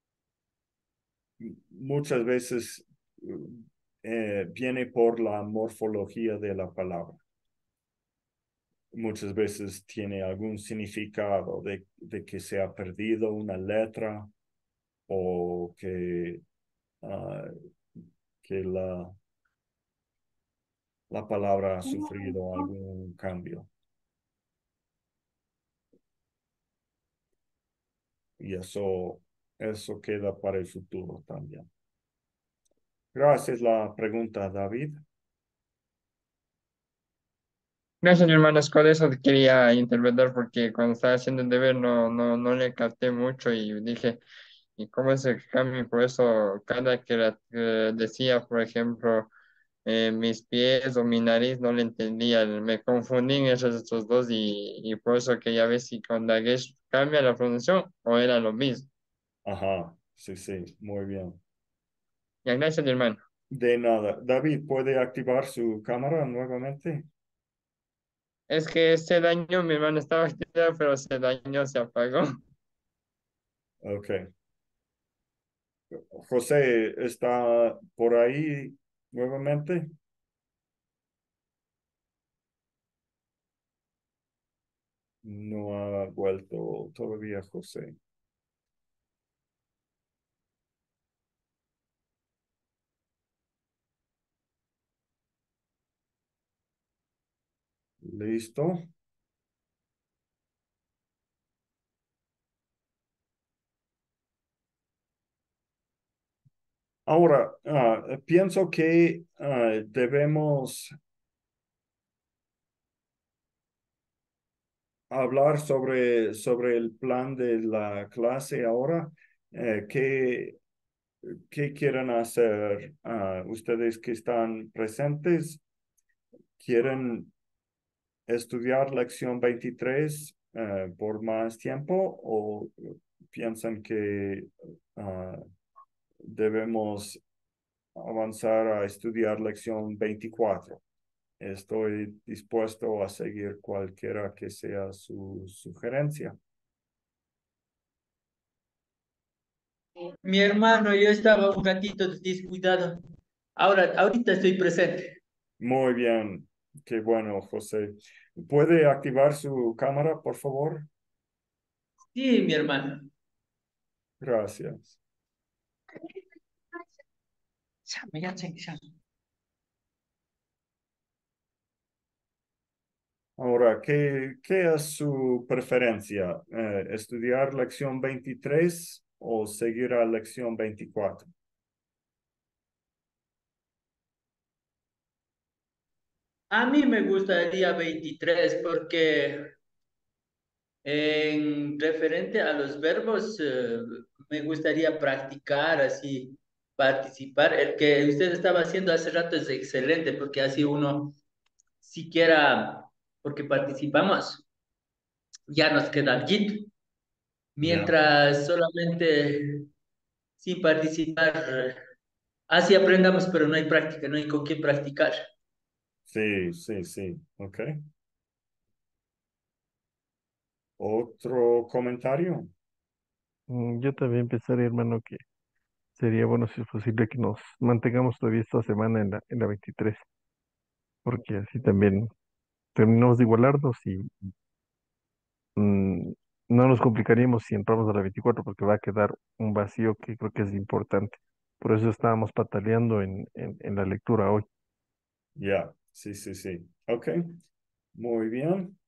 muchas veces eh, viene por la morfología de la palabra. Muchas veces tiene algún significado de, de que se ha perdido una letra o que, uh, que la, la palabra ha sufrido algún cambio. Y eso, eso queda para el futuro también. Gracias la pregunta, David. Gracias, mi hermano. Es con eso quería interpretar porque cuando estaba haciendo el deber no, no, no le capté mucho y dije, ¿y cómo es el cambio? Por eso cada que la- que decía, por ejemplo, eh, mis pies o mi nariz, no le entendía. Me confundí en esos estos dos y, y por eso quería ver si con Dagesh cambia la pronunciación o era lo mismo. Ajá, sí, sí, muy bien. Ya, gracias, mi hermano. De nada. David, ¿puede activar su cámara nuevamente? Es que se dañó, mi hermano estaba activado, pero se dañó, se apagó. Ok. José, ¿está por ahí nuevamente? No ha vuelto todavía José. ¿Listo? Ahora, ah, pienso que ah, debemos hablar sobre, sobre el plan de la clase ahora. Eh, ¿qué, qué quieren hacer? Ah, ustedes que están presentes, ¿quieren estudiar lección veintitrés eh, por más tiempo o piensan que ah, debemos avanzar a estudiar lección veinticuatro? Estoy dispuesto a seguir cualquiera que sea su sugerencia. Mi hermano, yo estaba un ratito descuidado. Ahora, ahorita estoy presente. Muy bien, qué bueno, José. ¿Puede activar su cámara, por favor? Sí, mi hermano. Gracias. Ahora, ¿qué, qué es su preferencia? Eh, ¿estudiar lección veintitrés o seguir a lección veinticuatro? A mí me gustaría veintitrés porque en referente a los verbos, eh, me gustaría practicar así, participar. El que usted estaba haciendo hace rato es excelente porque así uno siquiera, porque participamos, ya nos queda algo. Ya, Mientras solamente sin participar, eh, así aprendamos, pero no hay práctica, no hay con quién practicar. sí, sí, sí. Ok. ¿Otro comentario? Mm, Yo también pensaría, hermano, que sería bueno, si es posible, que nos mantengamos todavía esta semana en la, en la veintitrés, porque así también terminamos de igualarnos y mm, no nos complicaríamos si entramos a la veinticuatro, porque va a quedar un vacío que creo que es importante. Por eso estábamos pataleando en, en, en la lectura hoy. Ya, sí, sí, sí. Ok, muy bien.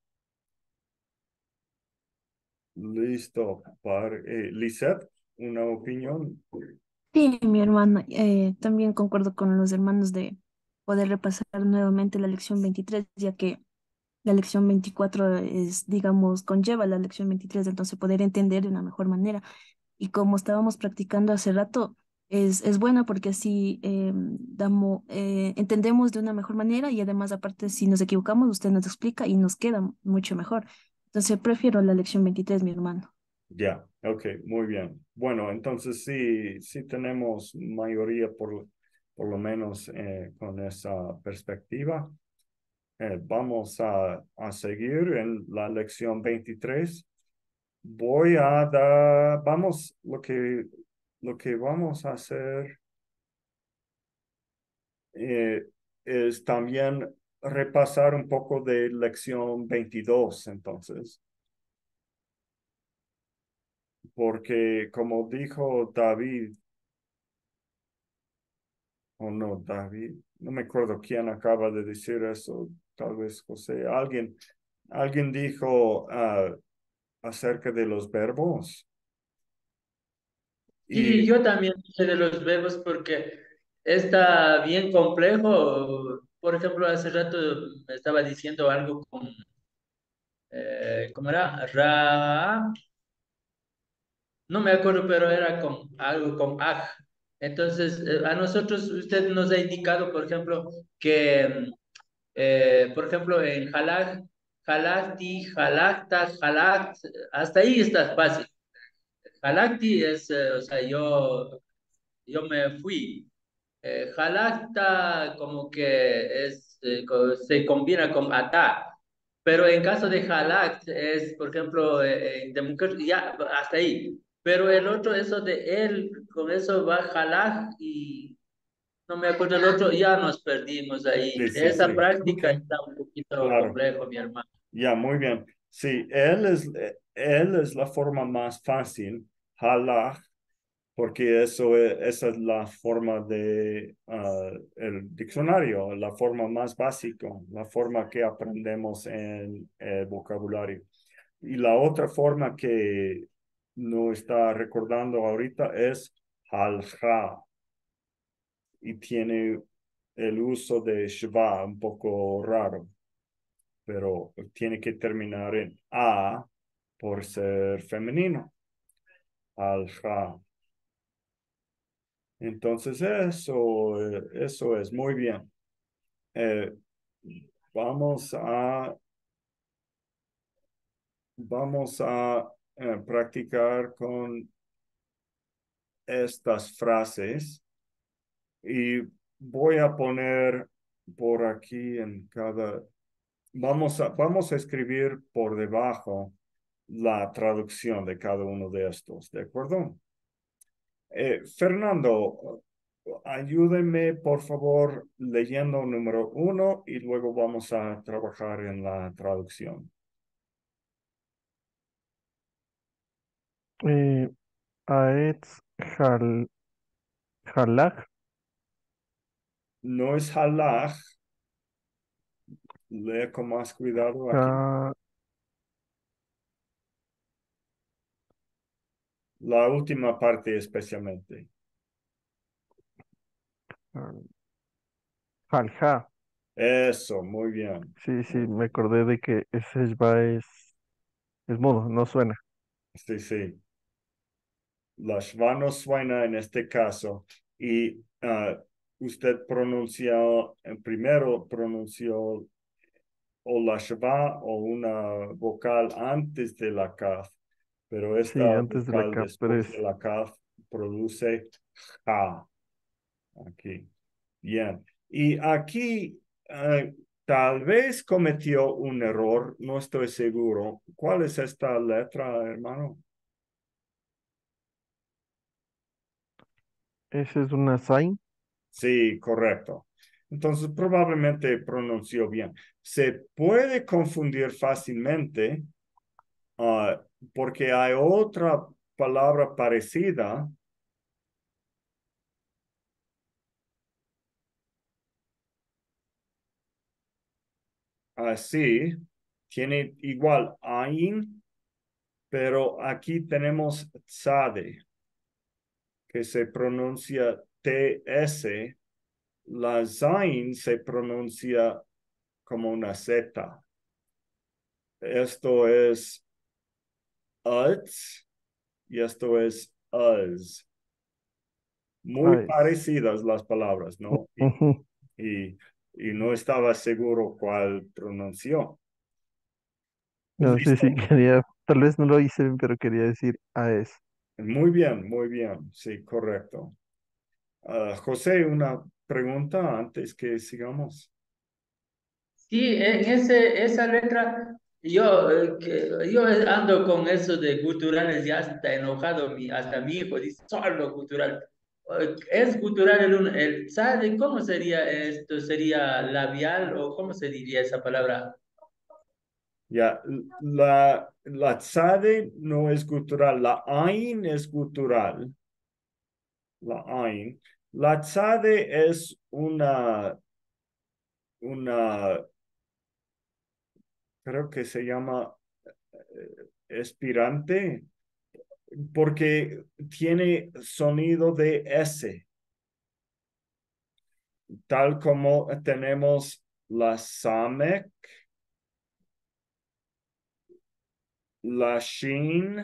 Listo. Para, eh, Lisette, una opinión. Sí, mi hermano, eh, también concuerdo con los hermanos de poder repasar nuevamente la lección veintitrés, ya que la lección veinticuatro es, digamos, conlleva la lección veintitrés, entonces poder entender de una mejor manera. Y como estábamos practicando hace rato, es, es bueno porque así eh, damos, eh, entendemos de una mejor manera y además aparte si nos equivocamos, usted nos explica y nos queda mucho mejor. Entonces prefiero la lección veintitrés, mi hermano. Ya, ok, muy bien. Bueno, entonces sí, sí tenemos mayoría por, por lo menos eh, con esa perspectiva. Eh, vamos a, a seguir en la lección veintitrés. Voy a dar, vamos, lo que, lo que vamos a hacer eh, es también repasar un poco de lección veintidós, entonces, porque como dijo David, o no, David, no me acuerdo quién acaba de decir eso, tal vez José, alguien, alguien dijo uh, acerca de los verbos. Sí, Y yo también sé de los verbos porque está bien complejo. Por ejemplo, hace rato me estaba diciendo algo con, eh, ¿cómo era? Ra, no me acuerdo, pero era con algo con aj. Entonces, eh, a nosotros usted nos ha indicado, por ejemplo, que, eh, por ejemplo, en halaj, halakti, halakta, halakt, hasta ahí está fácil. Halakti es, eh, o sea, yo, yo me fui. Eh, halakta como que es, eh, co- se combina con ata, pero en caso de halakt es, por ejemplo, eh, eh, de mujer, ya, hasta ahí. Pero el otro, eso de él, con eso va halak y no me acuerdo el otro, ya nos perdimos ahí. sí, sí, Esa sí, ok, práctica está un poquito claro. complejo, mi hermano. Ya, muy bien. Sí, él es, él es la forma más fácil, halach, porque eso es, esa es la forma de ah, el diccionario, la forma más básica, la forma que aprendemos en el vocabulario. Y la otra forma que no está recordando ahorita es halja y tiene el uso de shva un poco raro, pero tiene que terminar en a por ser femenino. Alja. Entonces eso, eh, eso es muy bien. Eh, vamos a, vamos a eh, practicar con estas frases y voy a poner por aquí en cada, vamos a, vamos a escribir por debajo la traducción de cada uno de estos, ¿de acuerdo? Eh, Fernando, ayúdenme por favor leyendo número uno y luego vamos a trabajar en la traducción. Eh, Aetz Hal, Halach, No es halach, lee con más cuidado aquí. Ha- La última parte especialmente. Hal- Halja. Eso, muy bien. Sí, sí, Muy me bien. acordé de que ese shva es, es mudo, no suena. Sí, sí. La shva no suena en este caso y ah, usted pronunció, eh, primero pronunció o la shva o una vocal antes de la kaf, pero Sí, esta antes de la vocal cap, pero después es, de la kaf produce ja aquí. Bien. Y aquí eh, tal vez cometió un error, no estoy seguro. ¿Cuál es esta letra, hermano? ese es una sign. Sí, correcto. Entonces probablemente pronunció bien. Se puede confundir fácilmente ah, porque hay otra palabra parecida, así, tiene igual ain, pero aquí tenemos tzade, que se pronuncia T S, la zain se pronuncia como una Z. Esto es utz y esto es us. Muy parecidas las palabras, ¿no? Y, Ujú. y, y no estaba seguro cuál pronunció. No, sí, sí, Listo. quería, tal vez no lo hice bien, pero quería decir AES. Muy bien, muy bien. Sí, correcto. Ah, José, una pregunta antes que sigamos. Sí, en ese, esa letra, yo, eh, que, yo ando con eso de guturales, ya está enojado, mi, hasta mi hijo dice, solo gutural. Eh, ¿Es gutural el, un- el ¿sabe cómo sería esto? ¿Sería labial o cómo se diría esa palabra? Ya, la, la tsade no es gutural, la ain es gutural. La ain. La tsade es una, una, creo que se llama eh, espirante, porque tiene sonido de S, tal como tenemos la samek, la shin,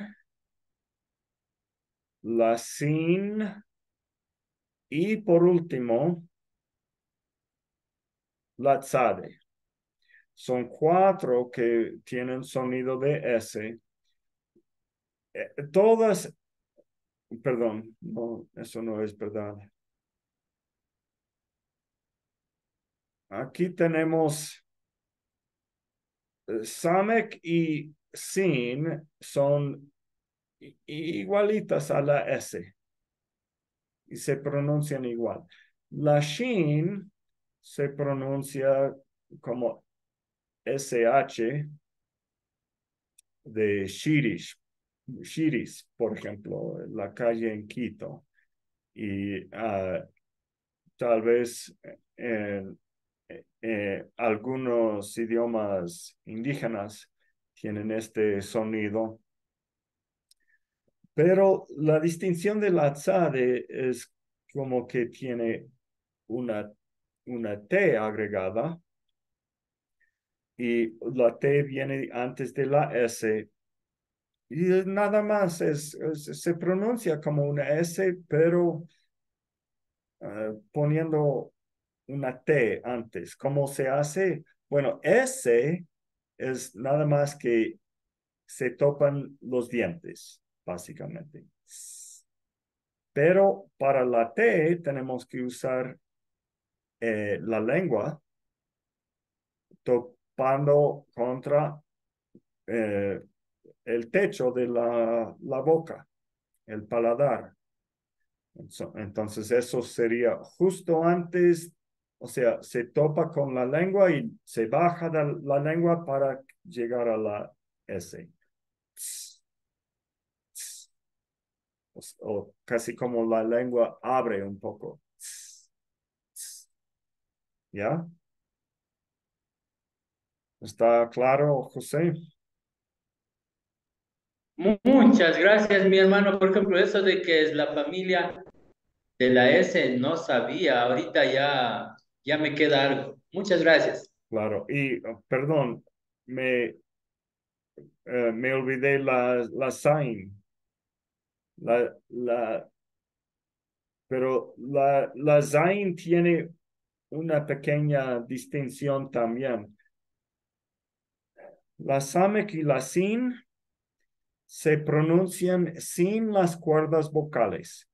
la sin y por último la tsade. Son cuatro que tienen sonido de S. Eh, todas, perdón, no, eso no es verdad. Aquí tenemos eh, Samek y Sin son i- igualitas a la S y se pronuncian igual. La Shin se pronuncia como S H de Shirish, Shiris, por ejemplo, la calle en Quito. Y ah, tal vez en eh, eh, algunos idiomas indígenas tienen este sonido, pero la distinción de la tzade es como que tiene una, una T agregada y la T viene antes de la S y nada más es, es- se pronuncia como una S, pero eh, poniendo una T antes. ¿Cómo se hace? Bueno, S es nada más que se topan los dientes, básicamente. Pero para la T tenemos que usar eh, la lengua topando contra eh, el techo de la, la boca, el paladar. Entonces eso sería justo antes, o sea, se topa con la lengua y se baja de la lengua para llegar a la S. O, o casi como la lengua abre un poco. ¿Ya? ¿Está claro, José? Mu- Muchas gracias, mi hermano. Por ejemplo, eso de que es la familia de la S, no sabía. Ahorita ya, ya me queda algo. Muchas gracias. Claro. Y, oh, perdón, me, eh, me olvidé la, la sign. La, la, pero la, la Zain tiene una pequeña distinción también. La Samek y la Sin se pronuncian sin las cuerdas vocales.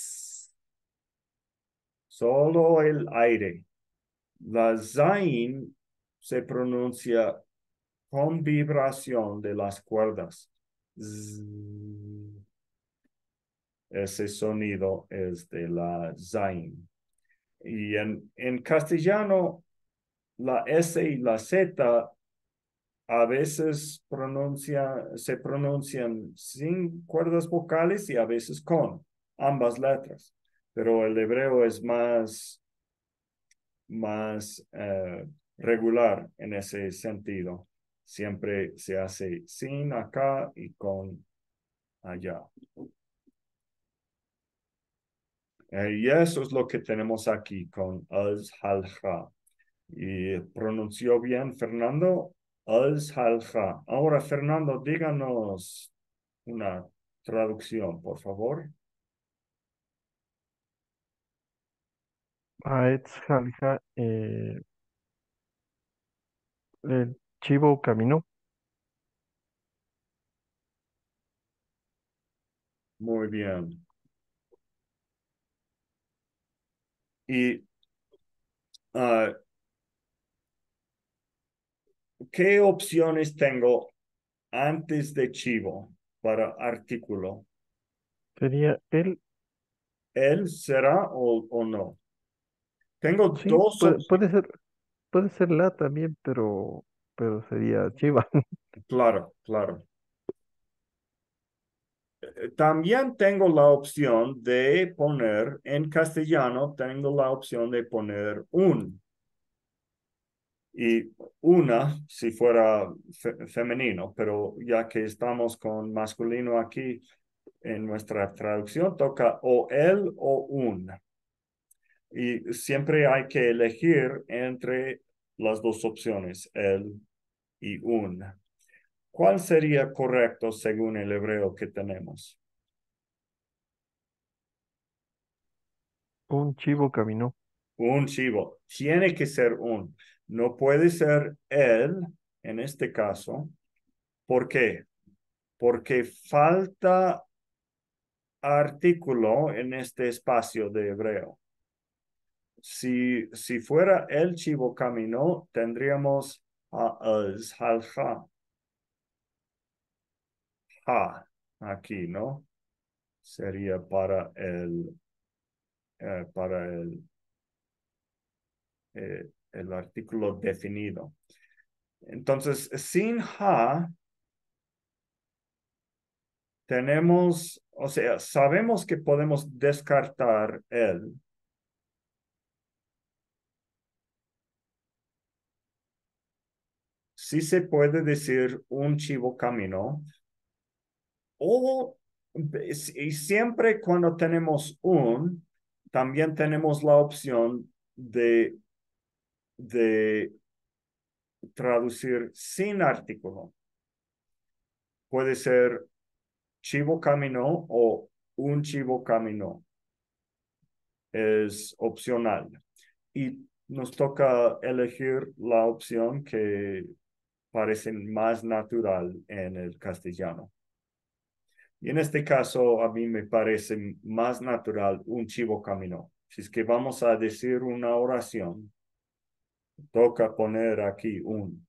Solo el aire. La Zain se pronuncia con vibración de las cuerdas. Z. Ese sonido es de la Zain. Y en, en castellano, la S y la Z a veces pronuncia, se pronuncian sin cuerdas vocales y a veces con ambas letras. Pero el hebreo es más, más eh, regular en ese sentido. Siempre se hace sin acá y con allá. Eh, y eso es lo que tenemos aquí con az halja. Y pronunció bien Fernando, az halja. Ahora, Fernando, díganos una traducción, por favor. Aetz Jalja, eh, el chivo caminó. Muy bien. Y ah, ¿qué opciones tengo antes de chivo para artículo? Sería él, ¿Él será o, o no? Tengo sí, dos puede, opciones. puede ser, puede ser la también, pero, pero sería chiva. Claro, claro. Eh, También tengo la opción de poner, en castellano, tengo la opción de poner un. Y una, si fuera fe- femenino, pero ya que estamos con masculino aquí, en nuestra traducción toca o él o un. Y siempre hay que elegir entre las dos opciones, él y un. ¿Cuál sería correcto según el hebreo que tenemos? Un chivo caminó. Un chivo. Tiene que ser un. No puede ser él en este caso. ¿Por qué? Porque falta artículo en este espacio de hebreo. Si, si fuera el chivo caminó, tendríamos a az, al, ja, ja, aquí, ¿no? Sería para el, eh, para el, eh, el artículo definido. Entonces, sin ja, tenemos, o sea, sabemos que podemos descartar el. Sí se puede decir un chivo caminó, o y siempre cuando tenemos un, también tenemos la opción de, de traducir sin artículo. Puede ser chivo caminó o un chivo caminó. Es opcional. Y nos toca elegir la opción que parece más natural en el castellano. Y en este caso, a mí me parece más natural un chivo caminó. Si es que vamos a decir una oración, toca poner aquí un.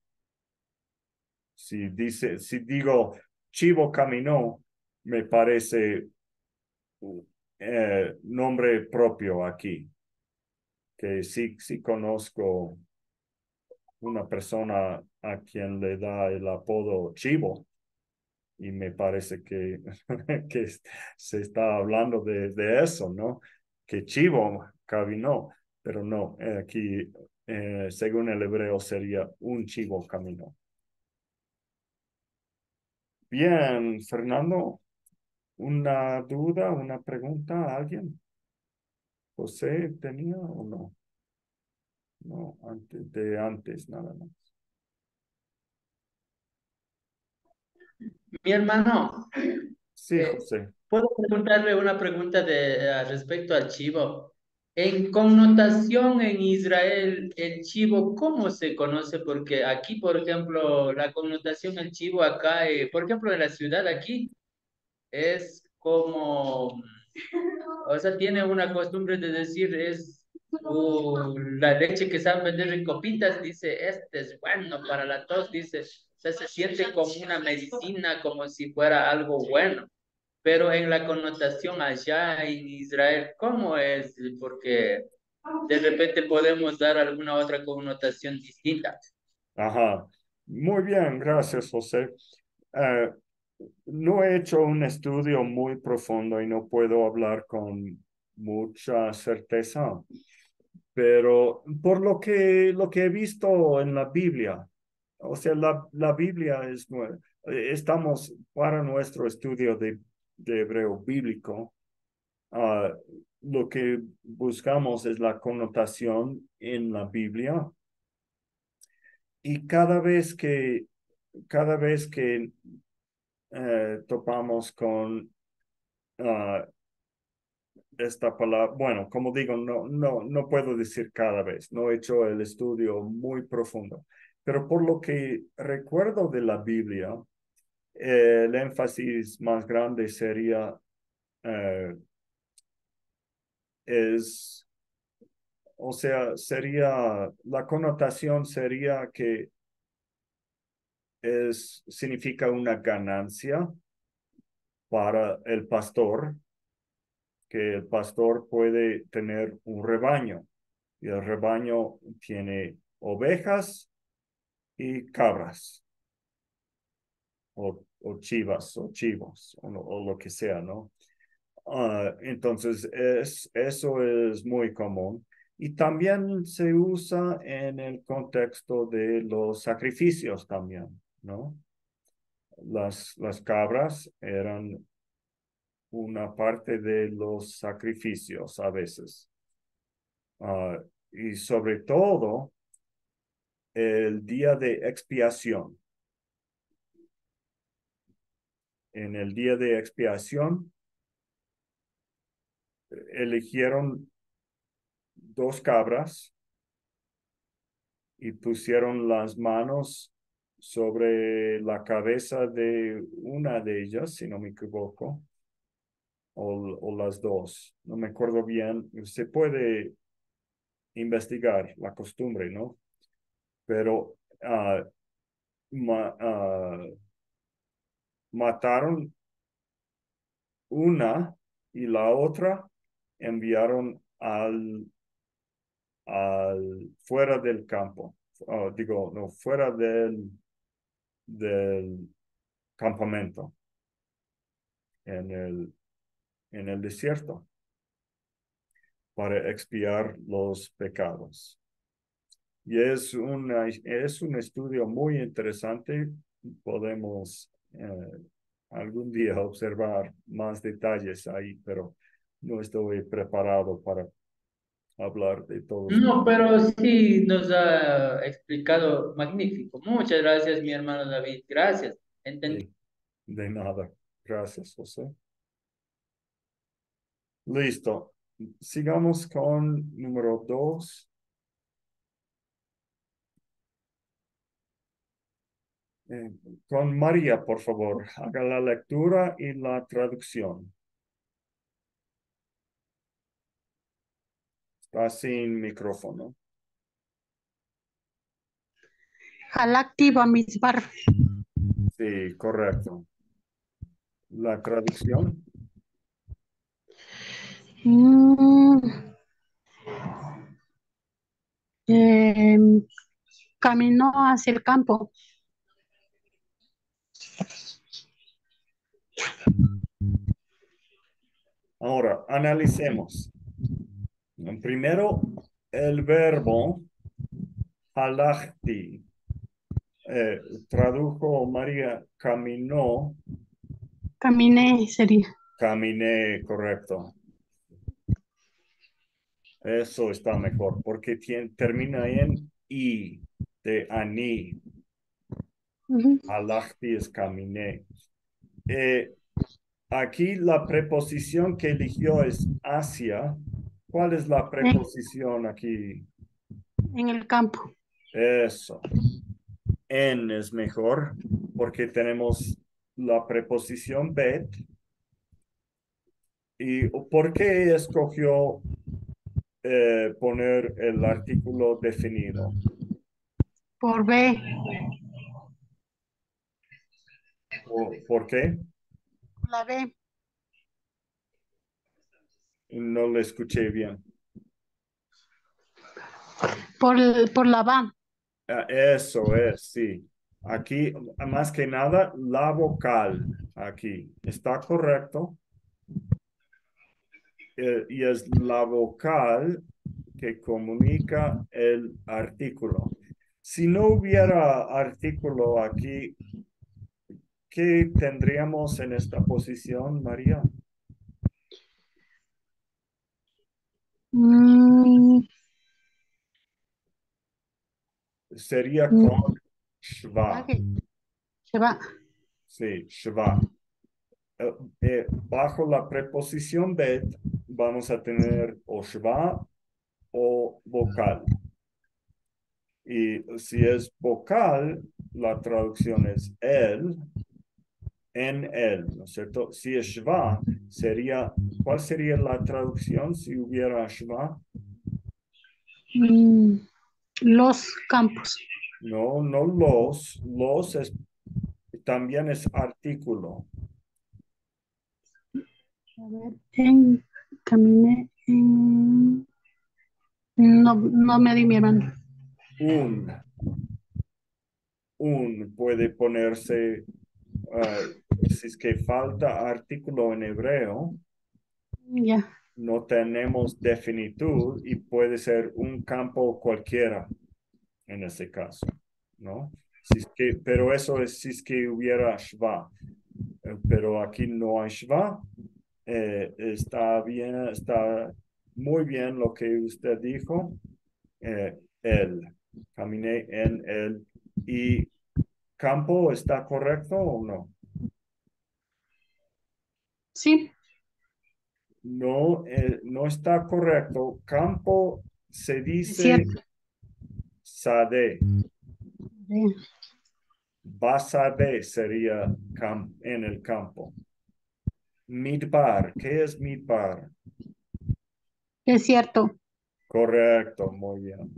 Si dice, si digo chivo caminó, me parece eh, nombre propio aquí, que sí, sí conozco una persona a quien le da el apodo chivo y me parece que, que se está hablando de, de eso, ¿no? Que chivo caminó, pero no, eh, aquí eh, según el hebreo sería un chivo caminó. Bien, Fernando, ¿una duda, una pregunta a alguien? ¿José tenía o no? No, antes de antes nada más. Mi hermano, Sí, eh, José. ¿puedo preguntarle una pregunta de, a respecto al chivo? En connotación en Israel, el chivo, ¿cómo se conoce? Porque aquí, por ejemplo, la connotación del chivo acá, eh, por ejemplo, en la ciudad aquí, es como, o sea, tiene una costumbre de decir, es uh, la leche que saben vender en copitas, dice, este es bueno para la tos, dice, o sea, se siente como una medicina, como si fuera algo bueno. Pero en la connotación allá en Israel, ¿cómo es? Porque de repente podemos dar alguna otra connotación distinta. Ajá. Muy bien, gracias, José. Eh, no he hecho un estudio muy profundo y no puedo hablar con mucha certeza, pero por lo que, lo que he visto en la Biblia, o sea, la, la Biblia es, nue- eh, estamos para nuestro estudio de, de hebreo bíblico, ah, lo que buscamos es la connotación en la Biblia y cada vez que, cada vez que eh, topamos con uh, esta palabra, bueno, como digo, no, no, no puedo decir cada vez, no he hecho el estudio muy profundo, pero por lo que recuerdo de la Biblia, eh, el énfasis más grande sería, eh, es, o sea, sería, la connotación sería que es, significa una ganancia para el pastor, que el pastor puede tener un rebaño y el rebaño tiene ovejas y cabras o, o chivas o chivos o, o, lo que sea, ¿no? Uh, entonces, es, eso es muy común. Y también se usa en el contexto de los sacrificios también, ¿no? Las, las cabras eran una parte de los sacrificios a veces. Uh, y sobre todo el día de expiación. En el día de expiación eligieron dos cabras y pusieron las manos sobre la cabeza de una de ellas, si no me equivoco, o, o las dos. No me acuerdo bien. Se puede investigar la costumbre, ¿no? Pero uh, ma, uh, mataron una y la otra enviaron al, al fuera del campo. Oh, digo, no, fuera del, del campamento, en el, en el desierto, para expiar los pecados. Y es, una, es un estudio muy interesante. Podemos eh, algún día observar más detalles ahí, pero no estoy preparado para hablar de todos. No, pero sí nos ha explicado magnífico. Muchas gracias, mi hermano David. Gracias. Entendí. Sí, de nada. Gracias, José. Listo. Sigamos con número dos. Eh, con María, por favor, haga la lectura y la traducción. Está sin micrófono. Halakti Bamisbar. Sí, correcto. La traducción. Mm, em, caminó hacia el campo. Ahora, analicemos. Primero, el verbo halachti. Eh, tradujo María, caminó. Caminé sería. Caminé, correcto. Eso está mejor, porque tiene, termina en i, de ani. Ujú. Halachti es caminé. Eh, aquí la preposición que eligió es hacia. ¿Cuál es la En, preposición aquí? en el campo. Eso. En es mejor porque tenemos la preposición bet. ¿Y por qué escogió eh, poner el artículo definido? Por B. ¿Por, por qué? La B. No le escuché bien. Por, por la B. Ah, eso es, sí. Aquí, más que nada, la vocal. Aquí está correcto. Eh, y es la vocal que comunica el artículo. Si no hubiera artículo aquí, ¿qué tendríamos en esta posición, María? Mm, Sería mm, con shva. ok. Se va. Sí, shva. eh, eh, bajo la preposición bet vamos a tener o shva o vocal. Y si es vocal, la traducción es él, en él, ¿no es cierto? Si es shva, sería, ¿cuál sería la traducción si hubiera shva? Mm, los campos. No, no los, los es, también es artículo. A ver, en, caminé en... No, no me di mi hermano. Un, un puede ponerse, uh, si es que falta artículo en hebreo, Ya. no tenemos definitud y puede ser un campo cualquiera en ese caso, ¿no? Si es que, pero eso es si es que hubiera shva, eh, pero aquí no hay shva. Eh, está bien, está muy bien lo que usted dijo. Eh, él, caminé en él. ¿Y campo está correcto o no? Sí. No, eh, no está correcto. Campo se Es dice cierto. sade. Eh, Basade sería cam en el campo. Midbar, ¿qué es midbar? Es cierto. Correcto, muy bien.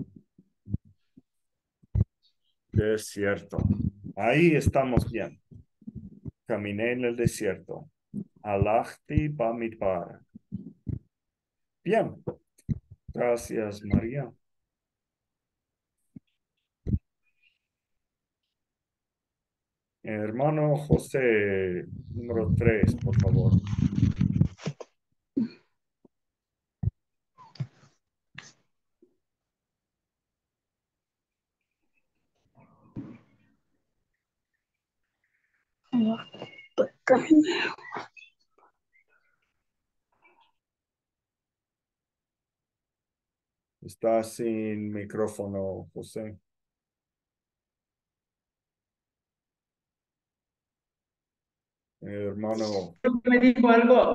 Desierto. Ahí estamos bien. Caminé en el desierto. Alachti bamidbar. Bien. Gracias, María. Hermano José, número tres, por favor. Caminé. Está sin micrófono, José. Hermano ¿Me dijo algo?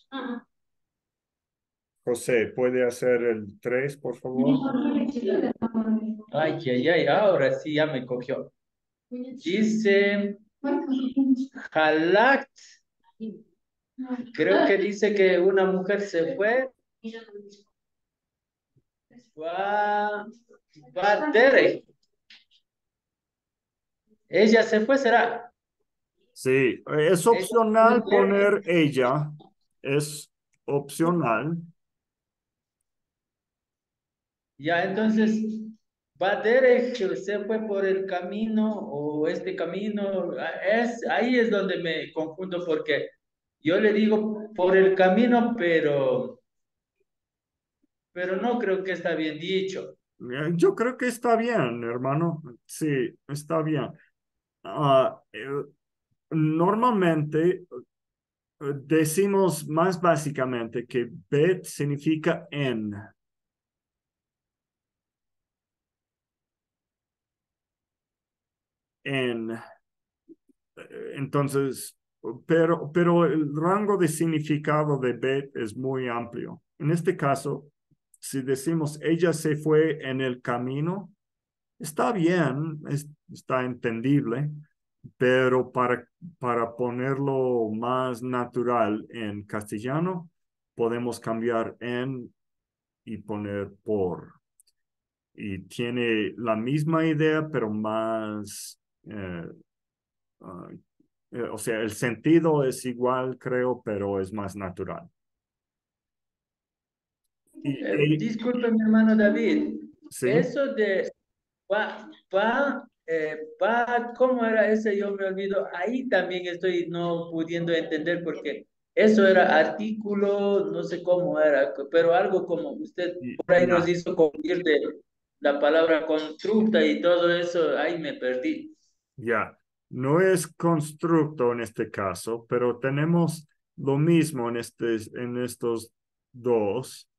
José, ¿puede hacer el tres, por favor? Ay, ay, ay, ahora sí ya me cogió. Dice Halakt. Creo que dice que una mujer se fue. Va, va Derek. Ella se fue, ¿será? Sí, es Ella se opcional fue. poner ella. Es opcional. Ya, entonces, va Derek, se fue por el camino o este camino. Es, ahí es donde me confundo porque yo le digo por el camino, pero, pero no creo que está bien dicho. Eh, Yo creo que está bien, hermano. Sí, está bien. Ah, eh, normalmente eh, decimos más básicamente que bet significa en. En. Eh, Entonces, pero, pero el rango de significado de bet es muy amplio. En este caso, si decimos ella se fue en el camino, está bien, es- está entendible, pero para, para ponerlo más natural en castellano, podemos cambiar en y poner por. Y tiene la misma idea, pero más, eh, ah, eh, o sea, el sentido es igual, creo, pero es más natural. Y, Eh, y- disculpe, mi hermano David, sí, eso de va, va, eh, va, ¿cómo era ese? Yo me olvido. Ahí también estoy no pudiendo entender porque eso era artículo, no sé cómo era, pero algo como usted y- por ahí nos ya, hizo confundir de la palabra constructa y todo eso, ahí me perdí. ya. No es constructo en este caso, pero tenemos lo mismo en, este, en estos dos.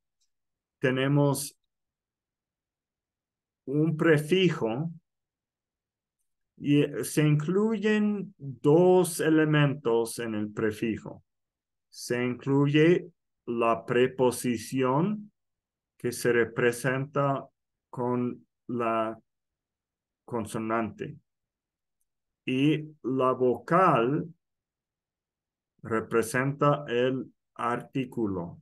Tenemos un prefijo Y se incluyen dos elementos en el prefijo. Se incluye la preposición que se representa con la consonante. Y la vocal representa el artículo.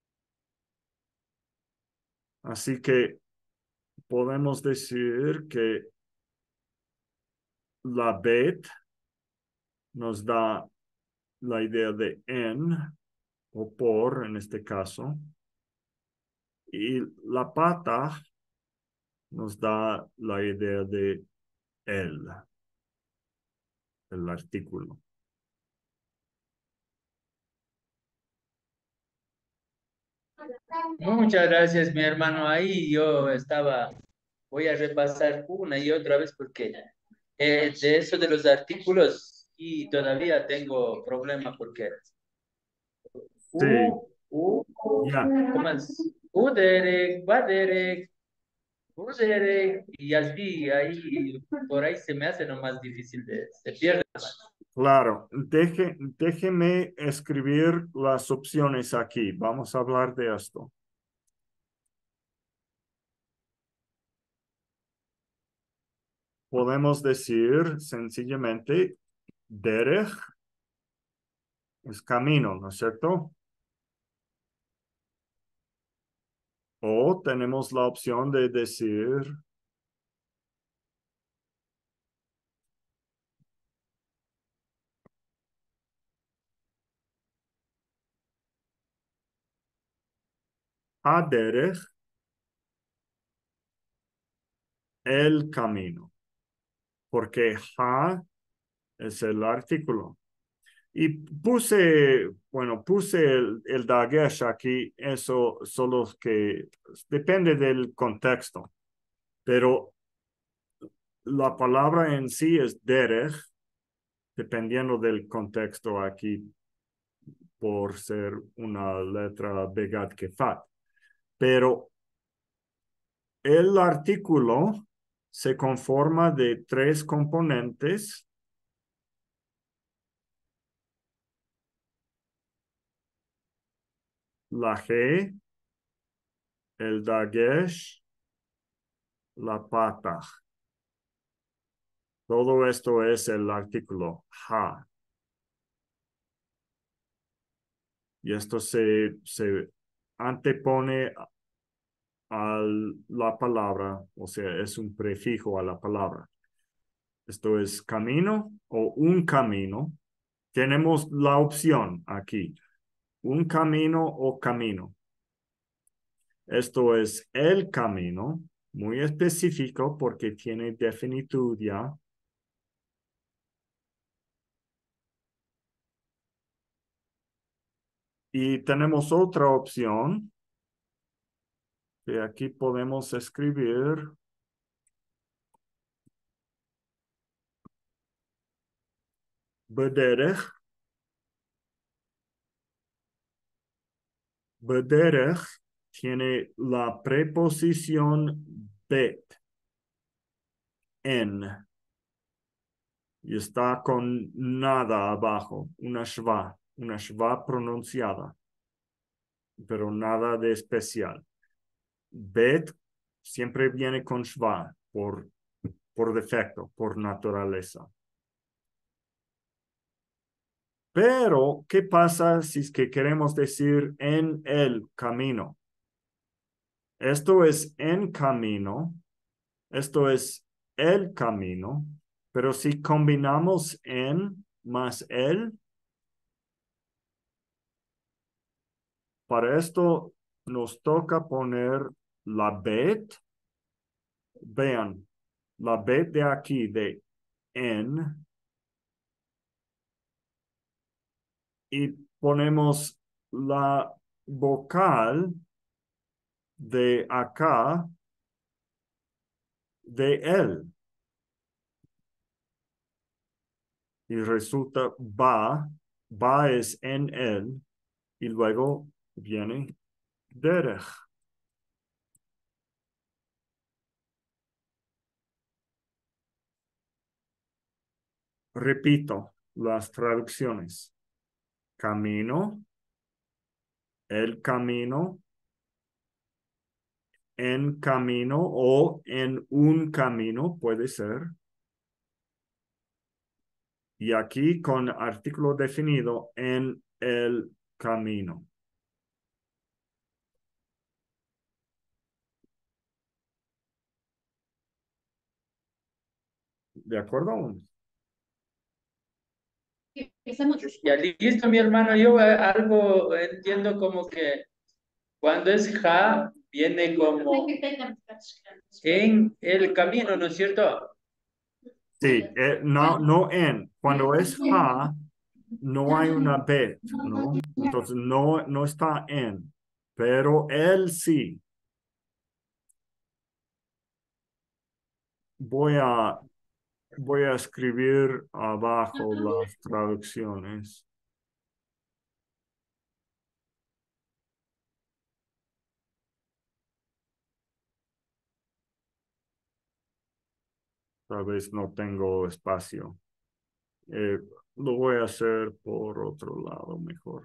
Así que podemos decir que la bet nos da la idea de en o por en este caso. Y la pata nos da la idea de el, el artículo. Muchas gracias, mi hermano. Ahí yo estaba, voy a repasar una y otra vez porque eh, de eso de los artículos y todavía tengo problema porque Sí, u, u, ya, ¿cómo es? Uderek, Baderek, Uderek, y así, ahí, por ahí se me hace lo más difícil de, se pierde. claro. Deje, déjeme escribir las opciones aquí. Vamos a hablar de esto. Podemos decir sencillamente derech es camino, ¿no es cierto? O tenemos la opción de decir haderech, el camino, porque ha es el artículo. Y puse, bueno, puse el, el dagesh aquí, eso solo que depende del contexto, pero la palabra en sí es derech, dependiendo del contexto aquí, por ser una letra begat kefat. Pero el artículo se conforma de tres componentes. La G, el dagesh, la pata. Todo esto es el artículo ha. Y esto se, se antepone a la palabra, o sea, es un prefijo a la palabra. Esto es camino o un camino. Tenemos la opción aquí, un camino o camino. Esto es el camino, muy específico porque tiene definitud ya. Y tenemos otra opción que aquí podemos escribir. Bederech. Bederech tiene la preposición bet, en, y está con nada abajo, una shva, una shva pronunciada, pero nada de especial. Bet siempre viene con shva por, por defecto, por naturaleza. Pero, ¿qué pasa si es que queremos decir en el camino? Esto es en camino, esto es el camino, pero si combinamos en más el, para esto nos toca poner la bet. Vean, la bet de aquí de en y ponemos la vocal de acá de él. Y resulta ba, ba es en él, y luego viene derech. repito las traducciones. Camino, el camino, en camino o en un camino puede ser. Y aquí con artículo definido en el camino. ¿De acuerdo? Ya listo, mi hermano. Yo eh, algo entiendo como que cuando es ja, viene como en el camino, ¿no es cierto? Sí, eh, no, no en. Cuando es ja, no hay una bet, ¿no? Entonces no, no está en. Pero él sí. Voy a, voy a escribir abajo las traducciones. Tal vez no tengo espacio. Eh, lo voy a hacer por otro lado mejor.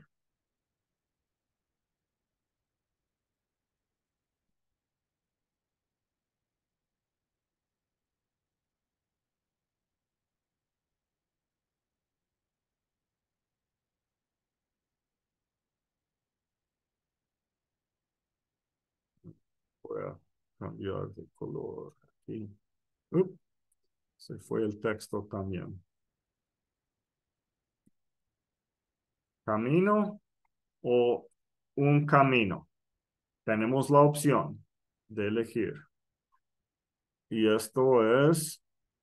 Voy a cambiar de color aquí. Up, se fue el texto también. Camino o un camino. Tenemos la opción de elegir. Y esto es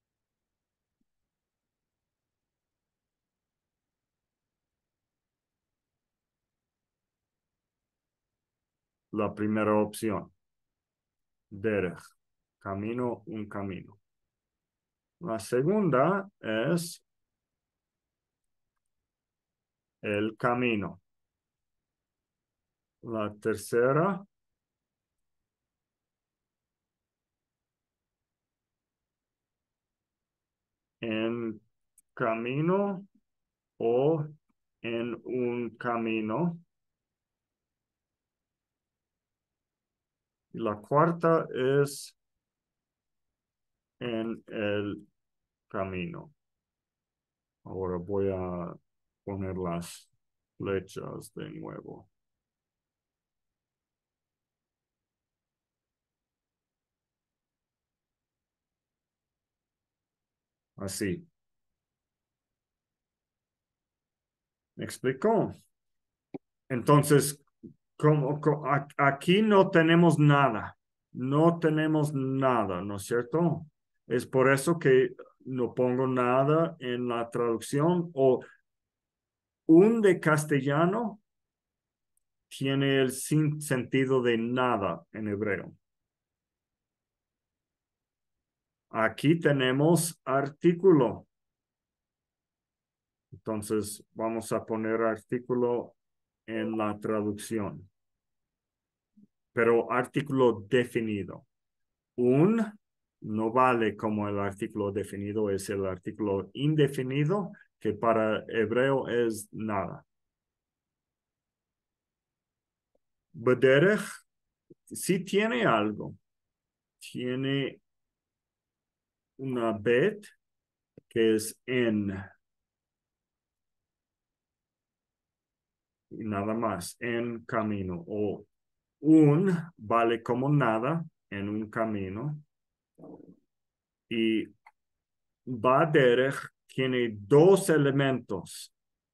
la primera opción. Derech. Camino, un camino. La segunda es el camino. La tercera, en camino o en un camino. Y la cuarta es en el camino. Ahora voy a poner las flechas de nuevo. Así. ¿Me explicó? Entonces, como, como, aquí no tenemos nada. No tenemos nada, ¿no es cierto? Es por eso que no pongo nada en la traducción o un de castellano tiene el sin sentido de nada en hebreo. Aquí tenemos artículo. Entonces vamos a poner artículo en la traducción. Pero artículo definido. Un no vale como el artículo definido, es el artículo indefinido, que para hebreo es nada. Bederech sí tiene algo. Tiene una bet que es en. Y nada más, en camino. O un vale como nada en un camino. Y Baderech tiene dos elementos.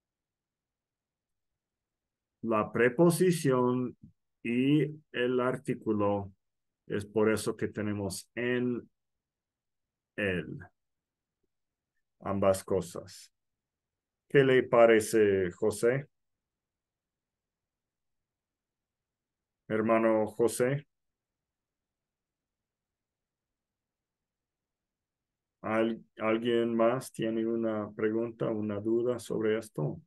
La preposición y el artículo. Es por eso que tenemos en él. Ambas cosas. ¿Qué le parece, José? Hermano José. ¿Al- ¿Alguien más tiene una pregunta, una duda sobre esto?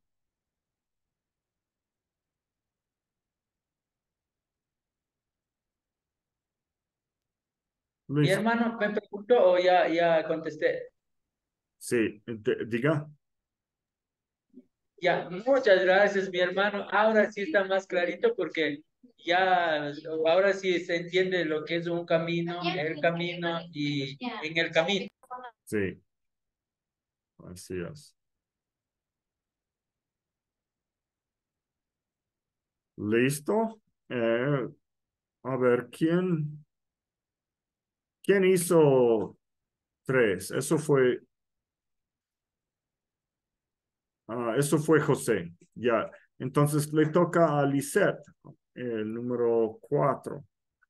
Mi Luis, hermano me preguntó o ya, ya contesté. Sí, de- diga. Ya, muchas gracias, mi hermano. Ahora sí está más clarito porque ya, ahora sí se entiende lo que es un camino, el camino y en el camino. Sí, así es. ¿Listo? Eh, a ver, ¿quién, quién hizo tres? Eso fue, ah, eso fue José. Ya. Entonces le toca a Lisette, el número cuatro.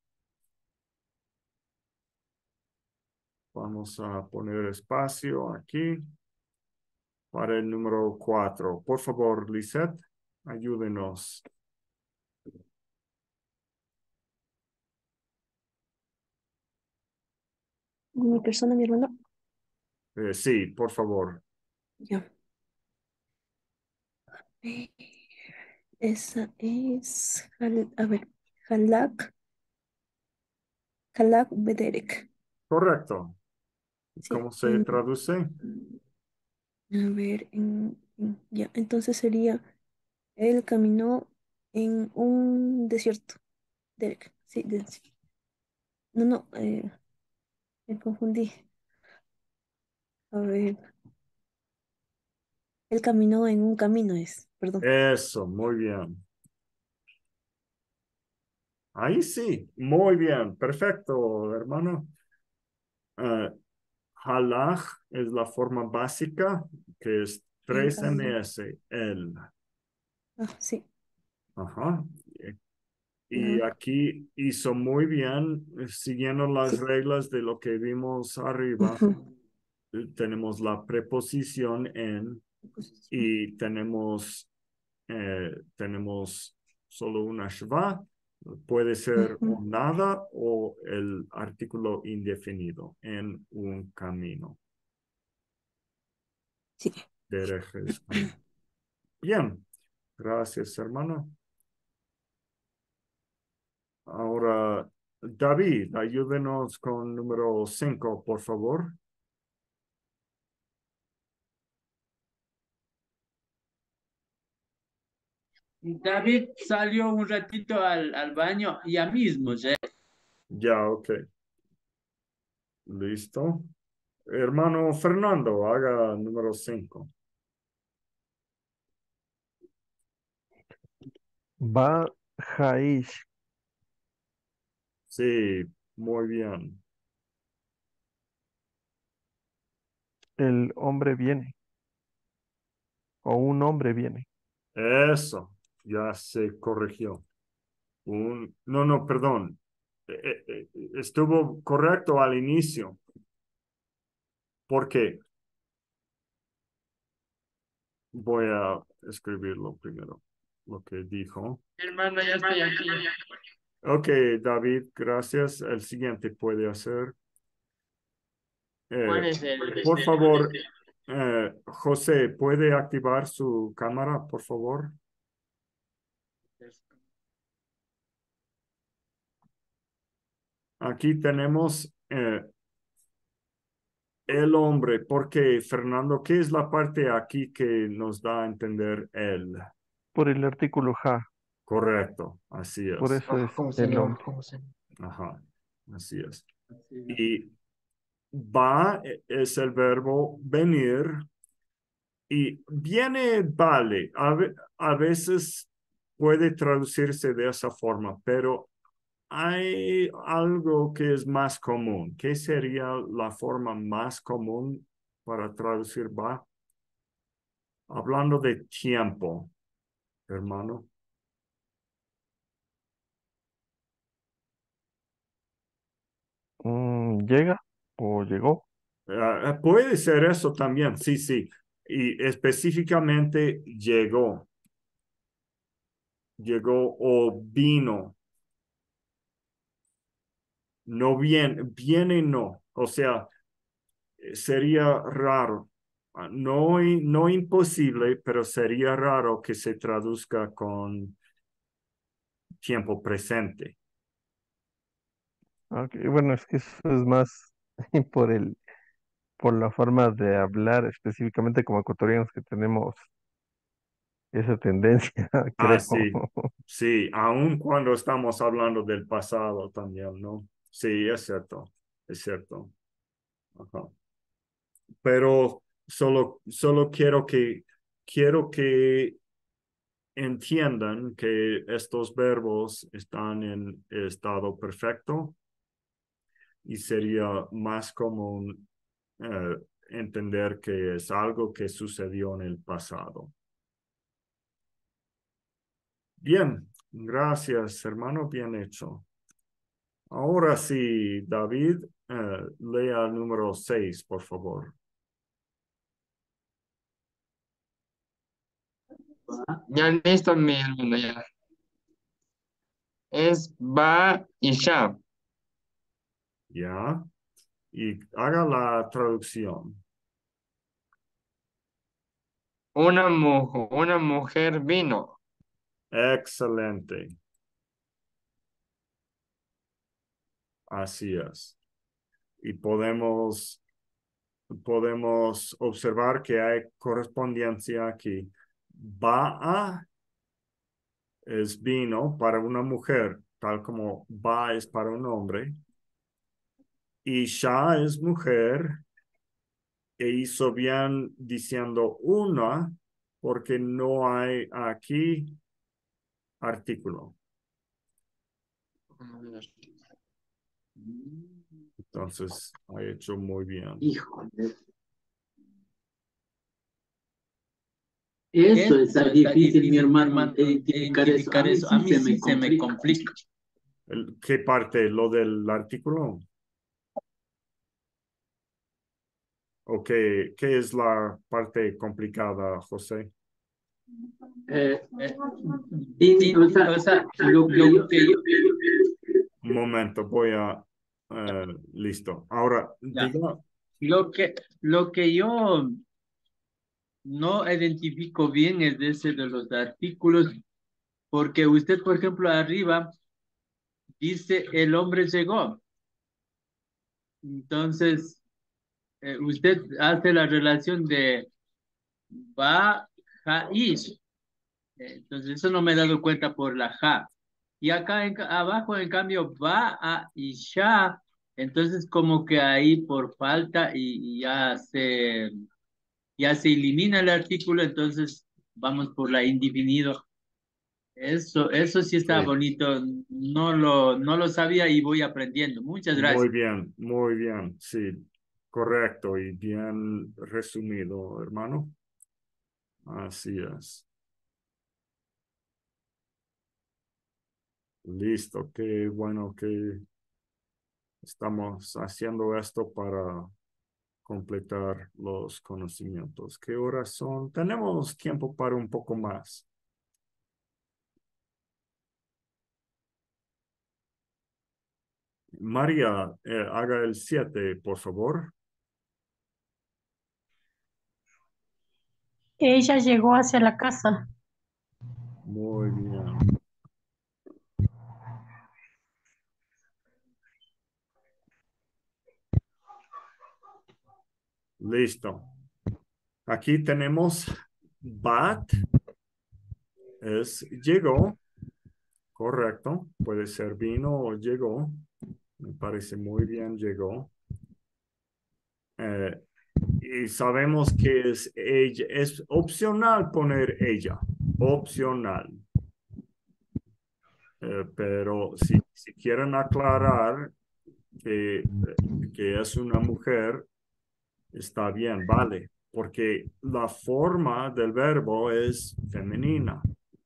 Vamos a poner espacio aquí para el número cuatro. Por favor, Lisette, ayúdenos. Mi persona, mi hermano. Eh, sí, por favor. Ya. Eh, Esa es, Jal- a ver, Halak, Halak Bederek. Correcto. Sí. ¿Cómo se en- traduce? a ver, en- en- ya. Entonces sería, él caminó en un desierto. Derek. Sí, de- sí. No, no, eh, me confundí. A ver, él caminó en un camino, es, perdón. Eso, muy bien. Ahí sí, muy bien, perfecto, hermano. Uh, halaj es la forma básica, que es El tres camino. ms, el. Ah, sí. Ajá. Y La, aquí hizo muy bien, eh, siguiendo las sí. reglas de lo que vimos arriba. Ujú. Eh, Tenemos la preposición en Posición. y tenemos, eh, tenemos solo una shva. Puede ser Ujú. un nada o el artículo indefinido en un camino. Sí. Derech es camino. Bien, gracias, hermano. Ahora, David, ayúdenos con número cinco, por favor. David salió un ratito al, al baño ya mismo, ¿sí? Ya, ok. Listo. Hermano Fernando, haga número cinco. Va Jaish, Sí, muy bien. el hombre viene, o un hombre viene. Eso, ya se corrigió. Un, no, no, perdón. Eh, eh, eh, estuvo correcto al inicio. ¿Por qué? Voy a escribirlo primero, lo que dijo. Hermano, ya estoy aquí. Ok, David, gracias. El siguiente puede hacer. ¿Cuál Eh, es el? por favor, eh, José, ¿puede activar su cámara, por favor? Aquí tenemos eh, el hombre, porque Fernando, ¿qué es la parte aquí que nos da a entender él? Por el artículo ja, Correcto, así por es. eso es ¿Cómo el sería? hombre. ¿Cómo sería? Ajá, así es. Y va eh, es el verbo venir y viene vale. A, ve- a veces puede traducirse de esa forma, pero hay algo que es más común. ¿Qué sería la forma más común para traducir va? Hablando de tiempo, hermano. Mm, ¿llega o llegó? Ah, puede ser eso también, sí, sí. Y específicamente llegó, llegó o vino. No viene, viene no. O sea, sería raro. Ah, No, i- no imposible, pero sería raro que se traduzca con tiempo presente. Ok, bueno, es que eso es más por el, por la forma de hablar, específicamente como ecuatorianos que tenemos esa tendencia, Ah, creo. sí, sí, aun cuando estamos hablando del pasado también, ¿no? Sí, es cierto, es cierto. Ajá. Pero solo, solo quiero que, quiero que entiendan que estos verbos están en estado perfecto y sería más común eh, entender que es algo que sucedió en el pasado. Bien, gracias, hermano, bien hecho. Ahora sí, David, eh, lea el número seis, por favor. Ya listo, mi hermano, ya. Es ba y sha. ¿Ya? Y haga la traducción. Una, mu- una mujer vino. Excelente. Así es. Y podemos, podemos observar que hay correspondencia aquí. Ba'a es vino para una mujer, tal como ba es para un hombre. Y sha es mujer, e hizo bien diciendo una, porque no hay aquí artículo. Entonces, ha hecho muy bien. Híjole. Eso está difícil, mi hermano, identificar eso. A mí sí se me complica. complica. El- ¿Qué parte? ¿Lo del artículo? ¿O qué, qué es la parte complicada, José? Eh, eh, in- o sea, o sea, lo que yo, Un momento, voy a... eh, listo. Ahora, ya, diga, lo que, lo que yo no identifico bien es de ese de los artículos, porque usted, por ejemplo, arriba dice el hombre llegó. Entonces, eh, usted hace la relación de va, ja, ish. Entonces, eso no me he dado cuenta por la ja. Y acá en, ca- abajo, en cambio, va a y ya. Entonces, como que ahí por falta y, y ya se, ya se elimina el artículo, entonces vamos por la indefinido. Eso, eso sí está sí, bonito. No lo, no lo sabía y voy aprendiendo. Muchas muy gracias. bien, muy bien, sí, correcto y bien resumido, hermano. Así es. Listo, qué bueno que estamos haciendo esto para completar los conocimientos. ¿Qué horas son? Tenemos tiempo para un poco más. María, eh, haga el siete, por favor. Ella llegó hacia la casa. Muy bien. Listo. Aquí tenemos bat, es llegó, correcto. Puede ser vino o llegó. Me parece muy bien, llegó. Eh, y sabemos que es ella, es opcional poner ella, opcional. Eh, pero si, si quieren aclarar que, eh, que es una mujer, está bien, vale, porque la forma del verbo es femenina.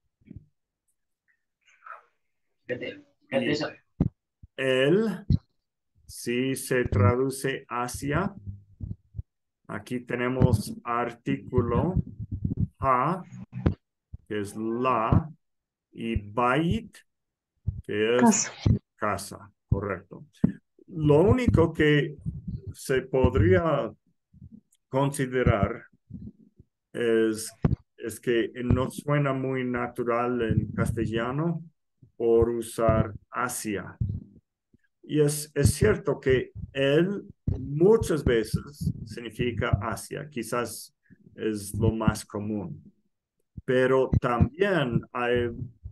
Y él, si se traduce hacia, aquí tenemos artículo ha, que es la, y bait, que es Casa. casa, correcto. Lo único que se podría considerar es, es que no suena muy natural en castellano por usar hacia. y es, es cierto que él muchas veces significa hacia, quizás es lo más común, pero también hay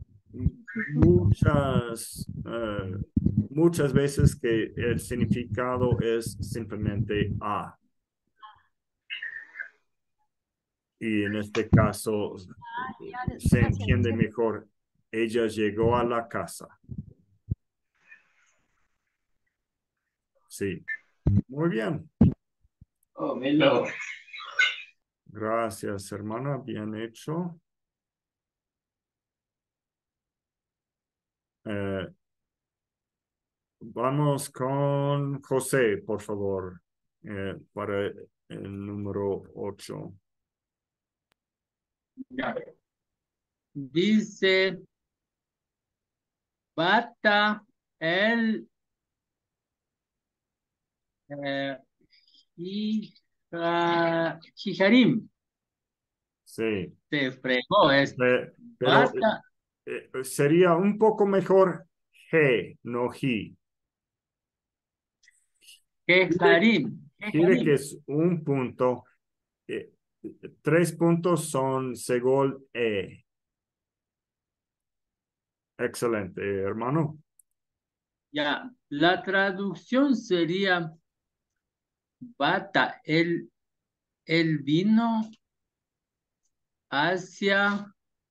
muchas, uh, muchas veces que el significado es simplemente a. Y en este caso se entiende mejor, ella llegó a la casa. Sí, muy bien. Oh, Melo. Gracias, hermana, bien hecho. Eh, vamos con José, por favor, eh, para el número ocho. Ya. Dice, bata el eh, hija- hijarim. Sí, Se fregó este. Pe- pero Bata eh, sería un poco mejor he, no he. Gire, Kejarim. gire que Kejarim. es un punto. eh, tres puntos son según e. Excelente, hermano. Ya, la traducción sería bata, él, él vino hacia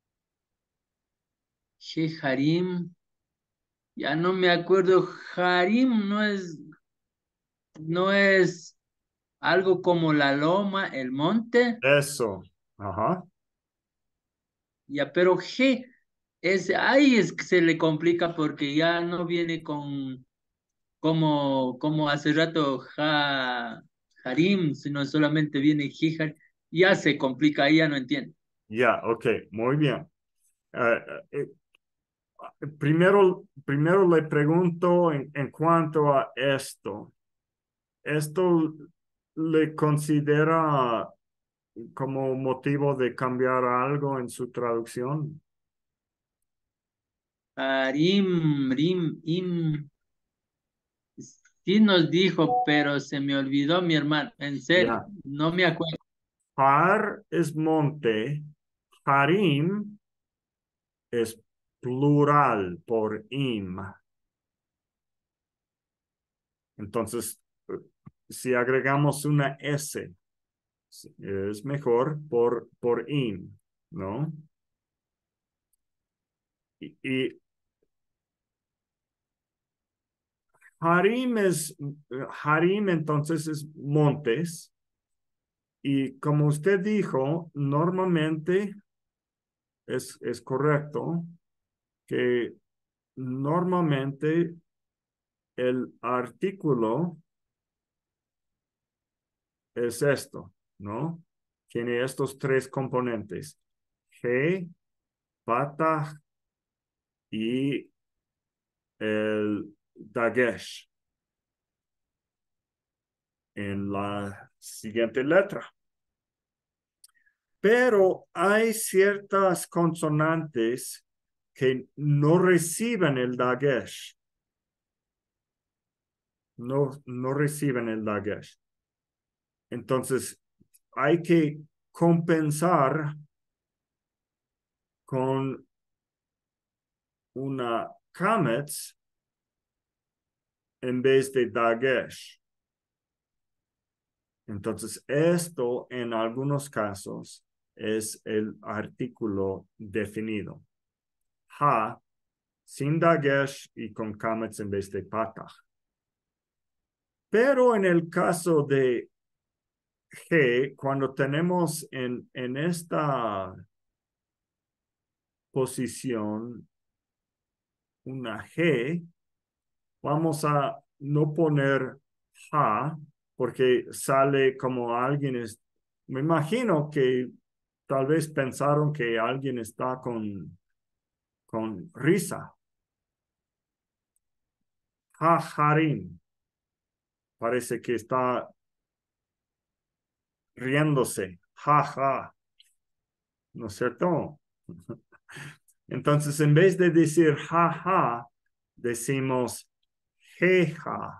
Jeharim. Ya no me acuerdo, Harim no es, no es algo como la loma, el monte, Eso. Ajá. ya, pero G es ahí es que se le complica porque ya no viene con como, como hace rato ja, Harim, sino solamente viene Jihar, ya se complica, ahí ya no entiendo. Ya, ok, muy bien. Eh, eh, primero, primero le pregunto en, en cuanto a esto. ¿Esto le considera como motivo de cambiar algo en su traducción? Harim, Rim, Im, sí nos dijo, pero se me olvidó mi hermano, en serio, Ya. no me acuerdo. Har es monte, harim es plural por im. Entonces, eh, si agregamos una S, es mejor por, por im, ¿no? Y, y harim es, harim entonces es montes. Y como usted dijo, normalmente es, es correcto que normalmente el artículo es esto, ¿no? Tiene estos tres componentes, G, pata y el dagesh en la siguiente letra. Pero hay ciertas consonantes que no reciben el dagesh. No, no reciben el dagesh. Entonces, hay que compensar con una kametz en vez de dagesh. Entonces, esto en algunos casos es el artículo definido. Ha, sin dagesh y con kametz en vez de patah. Pero en el caso de G, cuando tenemos en, en esta posición una G, vamos a no poner ja, porque sale como alguien es, me imagino que tal vez pensaron que alguien está con, con risa. Ja, jarín. Parece que está riéndose. Ja, ja. ¿No es cierto? Entonces, en vez de decir ja, ja, decimos queja.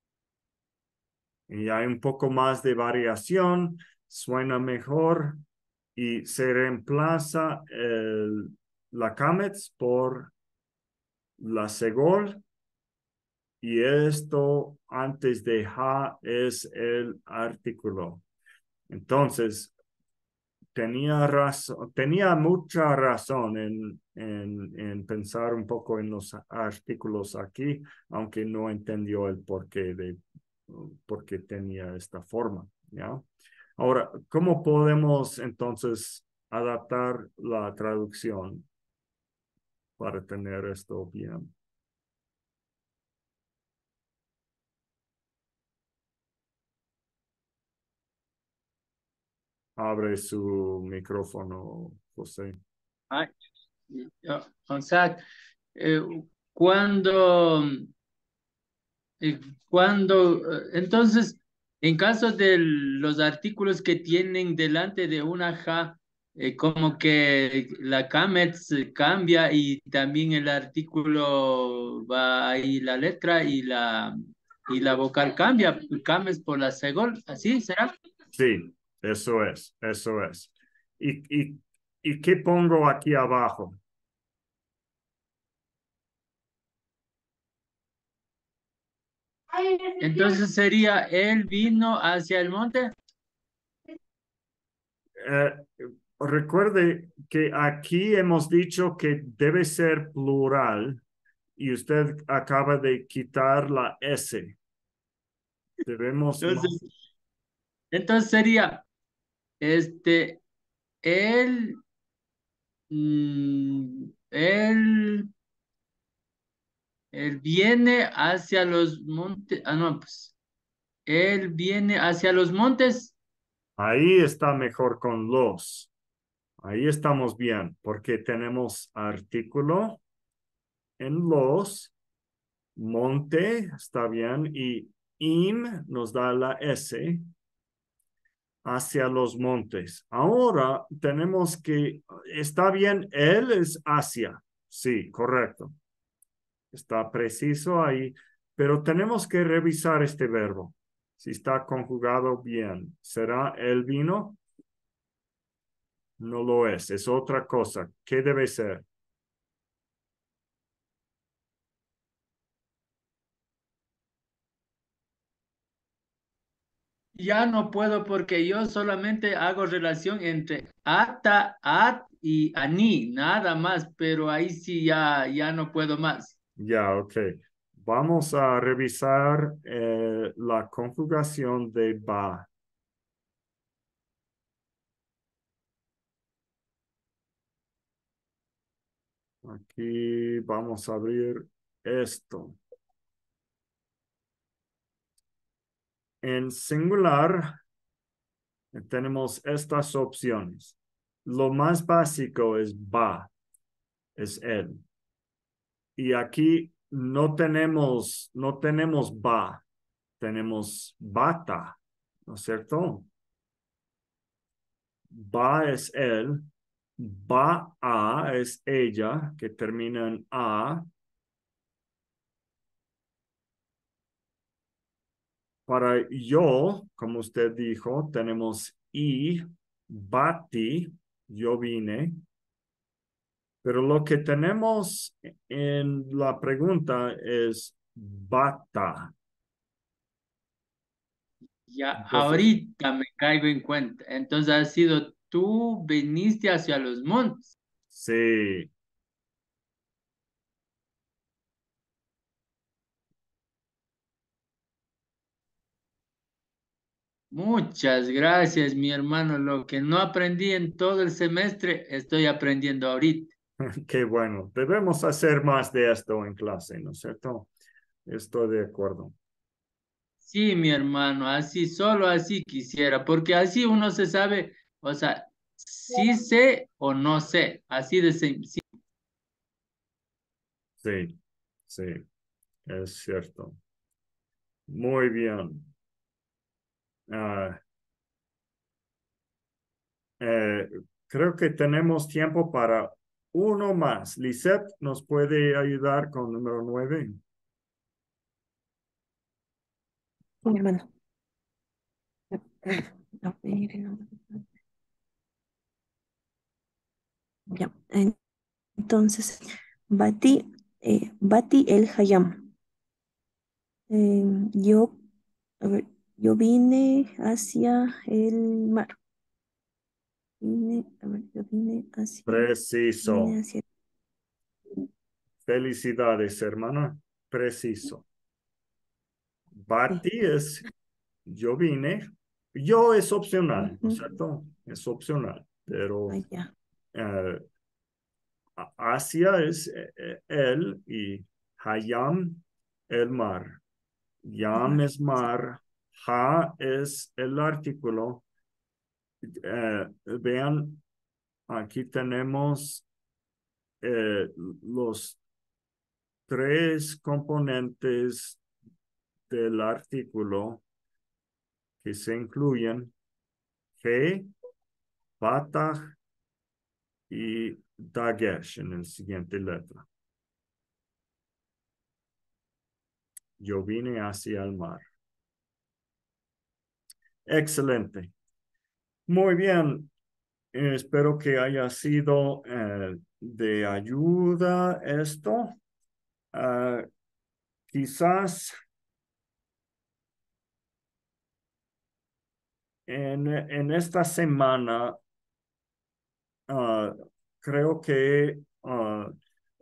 Y hay un poco más de variación, suena mejor y se reemplaza el, la Cametz por la Segol. Y esto antes de ja es el artículo. Entonces, tenía razón, tenía mucha razón en, en, en pensar un poco en los artículos aquí, aunque no entendió el porqué de por qué tenía esta forma, ¿ya? Ahora, ¿cómo podemos entonces adaptar la traducción para tener esto bien? Abre su micrófono, José. Ay, o o sea, eh, cuando, eh, cuando, eh, entonces, en caso de los artículos que tienen delante de una ja, eh, como que la Cametz cambia y también el artículo va ahí la letra y la, y la vocal cambia, Cametz por la Segol, ¿así será? Sí, eso es, eso es. ¿Y, y, y qué pongo aquí abajo? Entonces sería, él vino hacia el monte. Eh, recuerde que aquí hemos dicho que debe ser plural y usted acaba de quitar la S. Debemos... Entonces, entonces sería, este, él, mm, él, él viene hacia los montes, ah, no, pues, él viene hacia los montes. Ahí está mejor con los. Ahí estamos bien, porque tenemos artículo en los, monte, está bien, y im nos da la S hacia los montes. Ahora tenemos que, está bien, él es hacia, sí, correcto. Está preciso ahí, pero tenemos que revisar este verbo. Si está conjugado bien, ¿será el vino? No lo es, es otra cosa. ¿Qué debe ser? Ya no puedo porque yo solamente hago relación entre ata, at y ani, nada más, pero ahí sí ya, ya no puedo más. Ya, ok. Vamos a revisar eh, la conjugación de ba. Aquí vamos a abrir esto. En singular tenemos estas opciones. Lo más básico es ba, es él. Y aquí no tenemos, no tenemos ba, tenemos bata, ¿no es cierto? Ba es él, ba a es ella, que termina en a. Para yo, como usted dijo, tenemos i, bati, yo vine. Pero lo que tenemos en la pregunta es bata. Ya Entonces, ahorita me caigo en cuenta. Entonces ha sido tú viniste hacia los montes. sí, Muchas gracias, mi hermano. Lo que no aprendí en todo el semestre, estoy aprendiendo ahorita. qué bueno. Debemos hacer más de esto en clase, ¿no es cierto? Estoy de acuerdo. Sí, mi hermano, así, solo así quisiera, porque así uno se sabe, o sea, sí sé o no sé, así de sencillo. Sí, sí, es cierto. Muy bien. Ah, eh, creo que tenemos tiempo para uno más. Lisette nos puede ayudar con número nueve. mi hermano. A ver, no. Ya. en- Entonces, Bati, eh, Bati el Hayam. Eh, yo, a ver, yo vine hacia el mar. Vine, a ver, yo vine hacia, vine Preciso. hacia. Felicidades, hermana. Preciso. Sí. Bati es yo vine. Yo es opcional, ¿no es Ujú. cierto? Es opcional, pero Allá. eh, a- Asia es eh, eh, él y Hayam el mar. El Yam mar. es Sí. mar. Ha es el artículo. Eh, vean, aquí tenemos eh, los tres componentes del artículo que se incluyen: He, Batach y Dagesh en el siguiente letra. Yo vine hacia el mar. Excelente. Muy bien. Eh, espero que haya sido eh, de ayuda esto. Ah, quizás en, en esta semana, ah, creo que ah,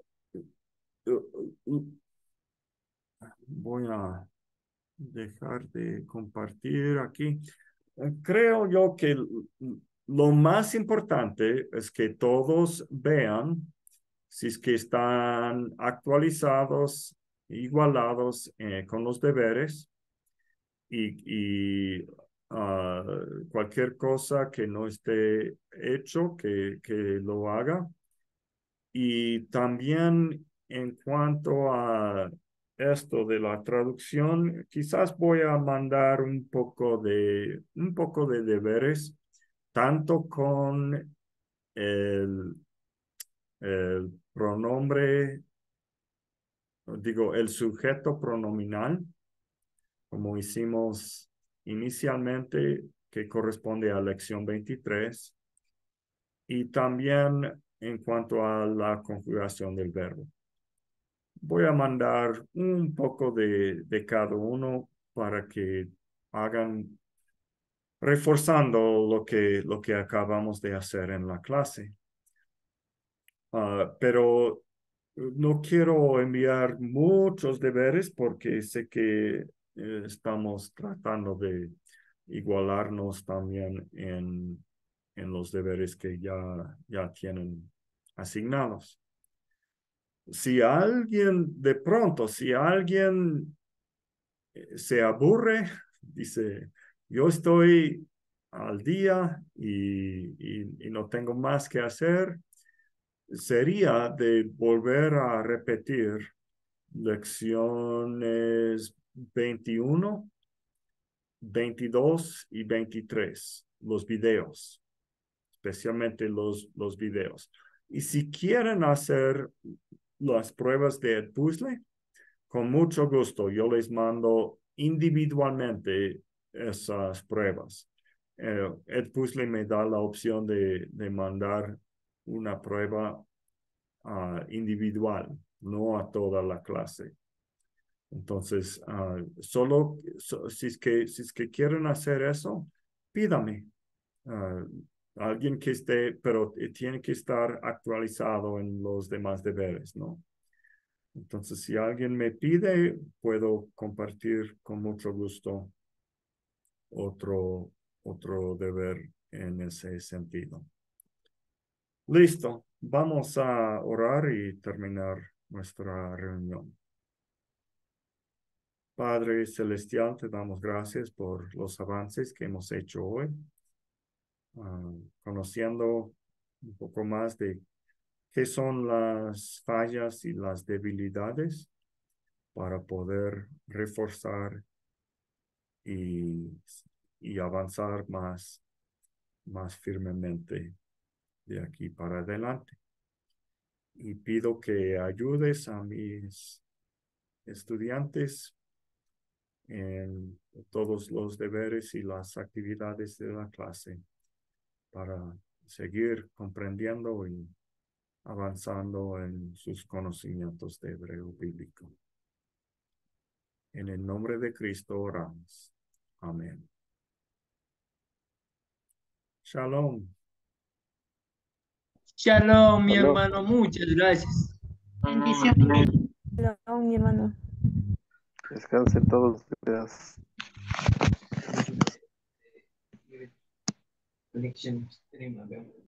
uh, uh, voy a dejar de compartir aquí. Eh, Creo yo que l- lo más importante es que todos vean si es que están actualizados, igualados eh, con los deberes y, y ah, cualquier cosa que no esté hecho, que, que lo haga. Y también en cuanto a esto de la traducción, quizás voy a mandar un poco de, un poco de deberes, tanto con el, el pronombre, digo, el sujeto pronominal, como hicimos inicialmente, que corresponde a lección veintitrés, y también en cuanto a la conjugación del verbo. Voy a mandar un poco de, de cada uno para que hagan, reforzando lo que, lo que acabamos de hacer en la clase. Ah, pero no quiero enviar muchos deberes porque sé que eh, estamos tratando de igualarnos también en, en los deberes que ya, ya tienen asignados. Si alguien, de pronto, si alguien eh, se aburre, dice, yo estoy al día y, y, y no tengo más que hacer, sería de volver a repetir lecciones veintiuno, veintidós y veintitrés, los videos, especialmente los, los videos. Y si quieren hacer las pruebas de puzzle, con mucho gusto, yo les mando individualmente esas pruebas. Eh, Edpuzzle me da la opción de, de mandar una prueba uh, individual, no a toda la clase. Entonces, uh, solo so, si, es que, si es que quieren hacer eso, pídame. Uh, alguien que esté, pero tiene que estar actualizado en los demás deberes, ¿no? Entonces, si alguien me pide, puedo compartir con mucho gusto otro, otro deber en ese sentido. Listo, vamos a orar y terminar nuestra reunión. Padre Celestial, te damos gracias por los avances que hemos hecho hoy, uh, conociendo un poco más de qué son las fallas y las debilidades para poder reforzar y, y avanzar más, más firmemente de aquí para adelante. Y pido que ayudes a mis estudiantes en todos los deberes y las actividades de la clase para seguir comprendiendo y avanzando en sus conocimientos de hebreo bíblico. En el nombre de Cristo oramos. Amén. Shalom. Shalom, mi Shalom. hermano, muchas gracias. Bendiciones. Hola, mi hermano. Descansen todos. Gracias. Lección extrema, veo.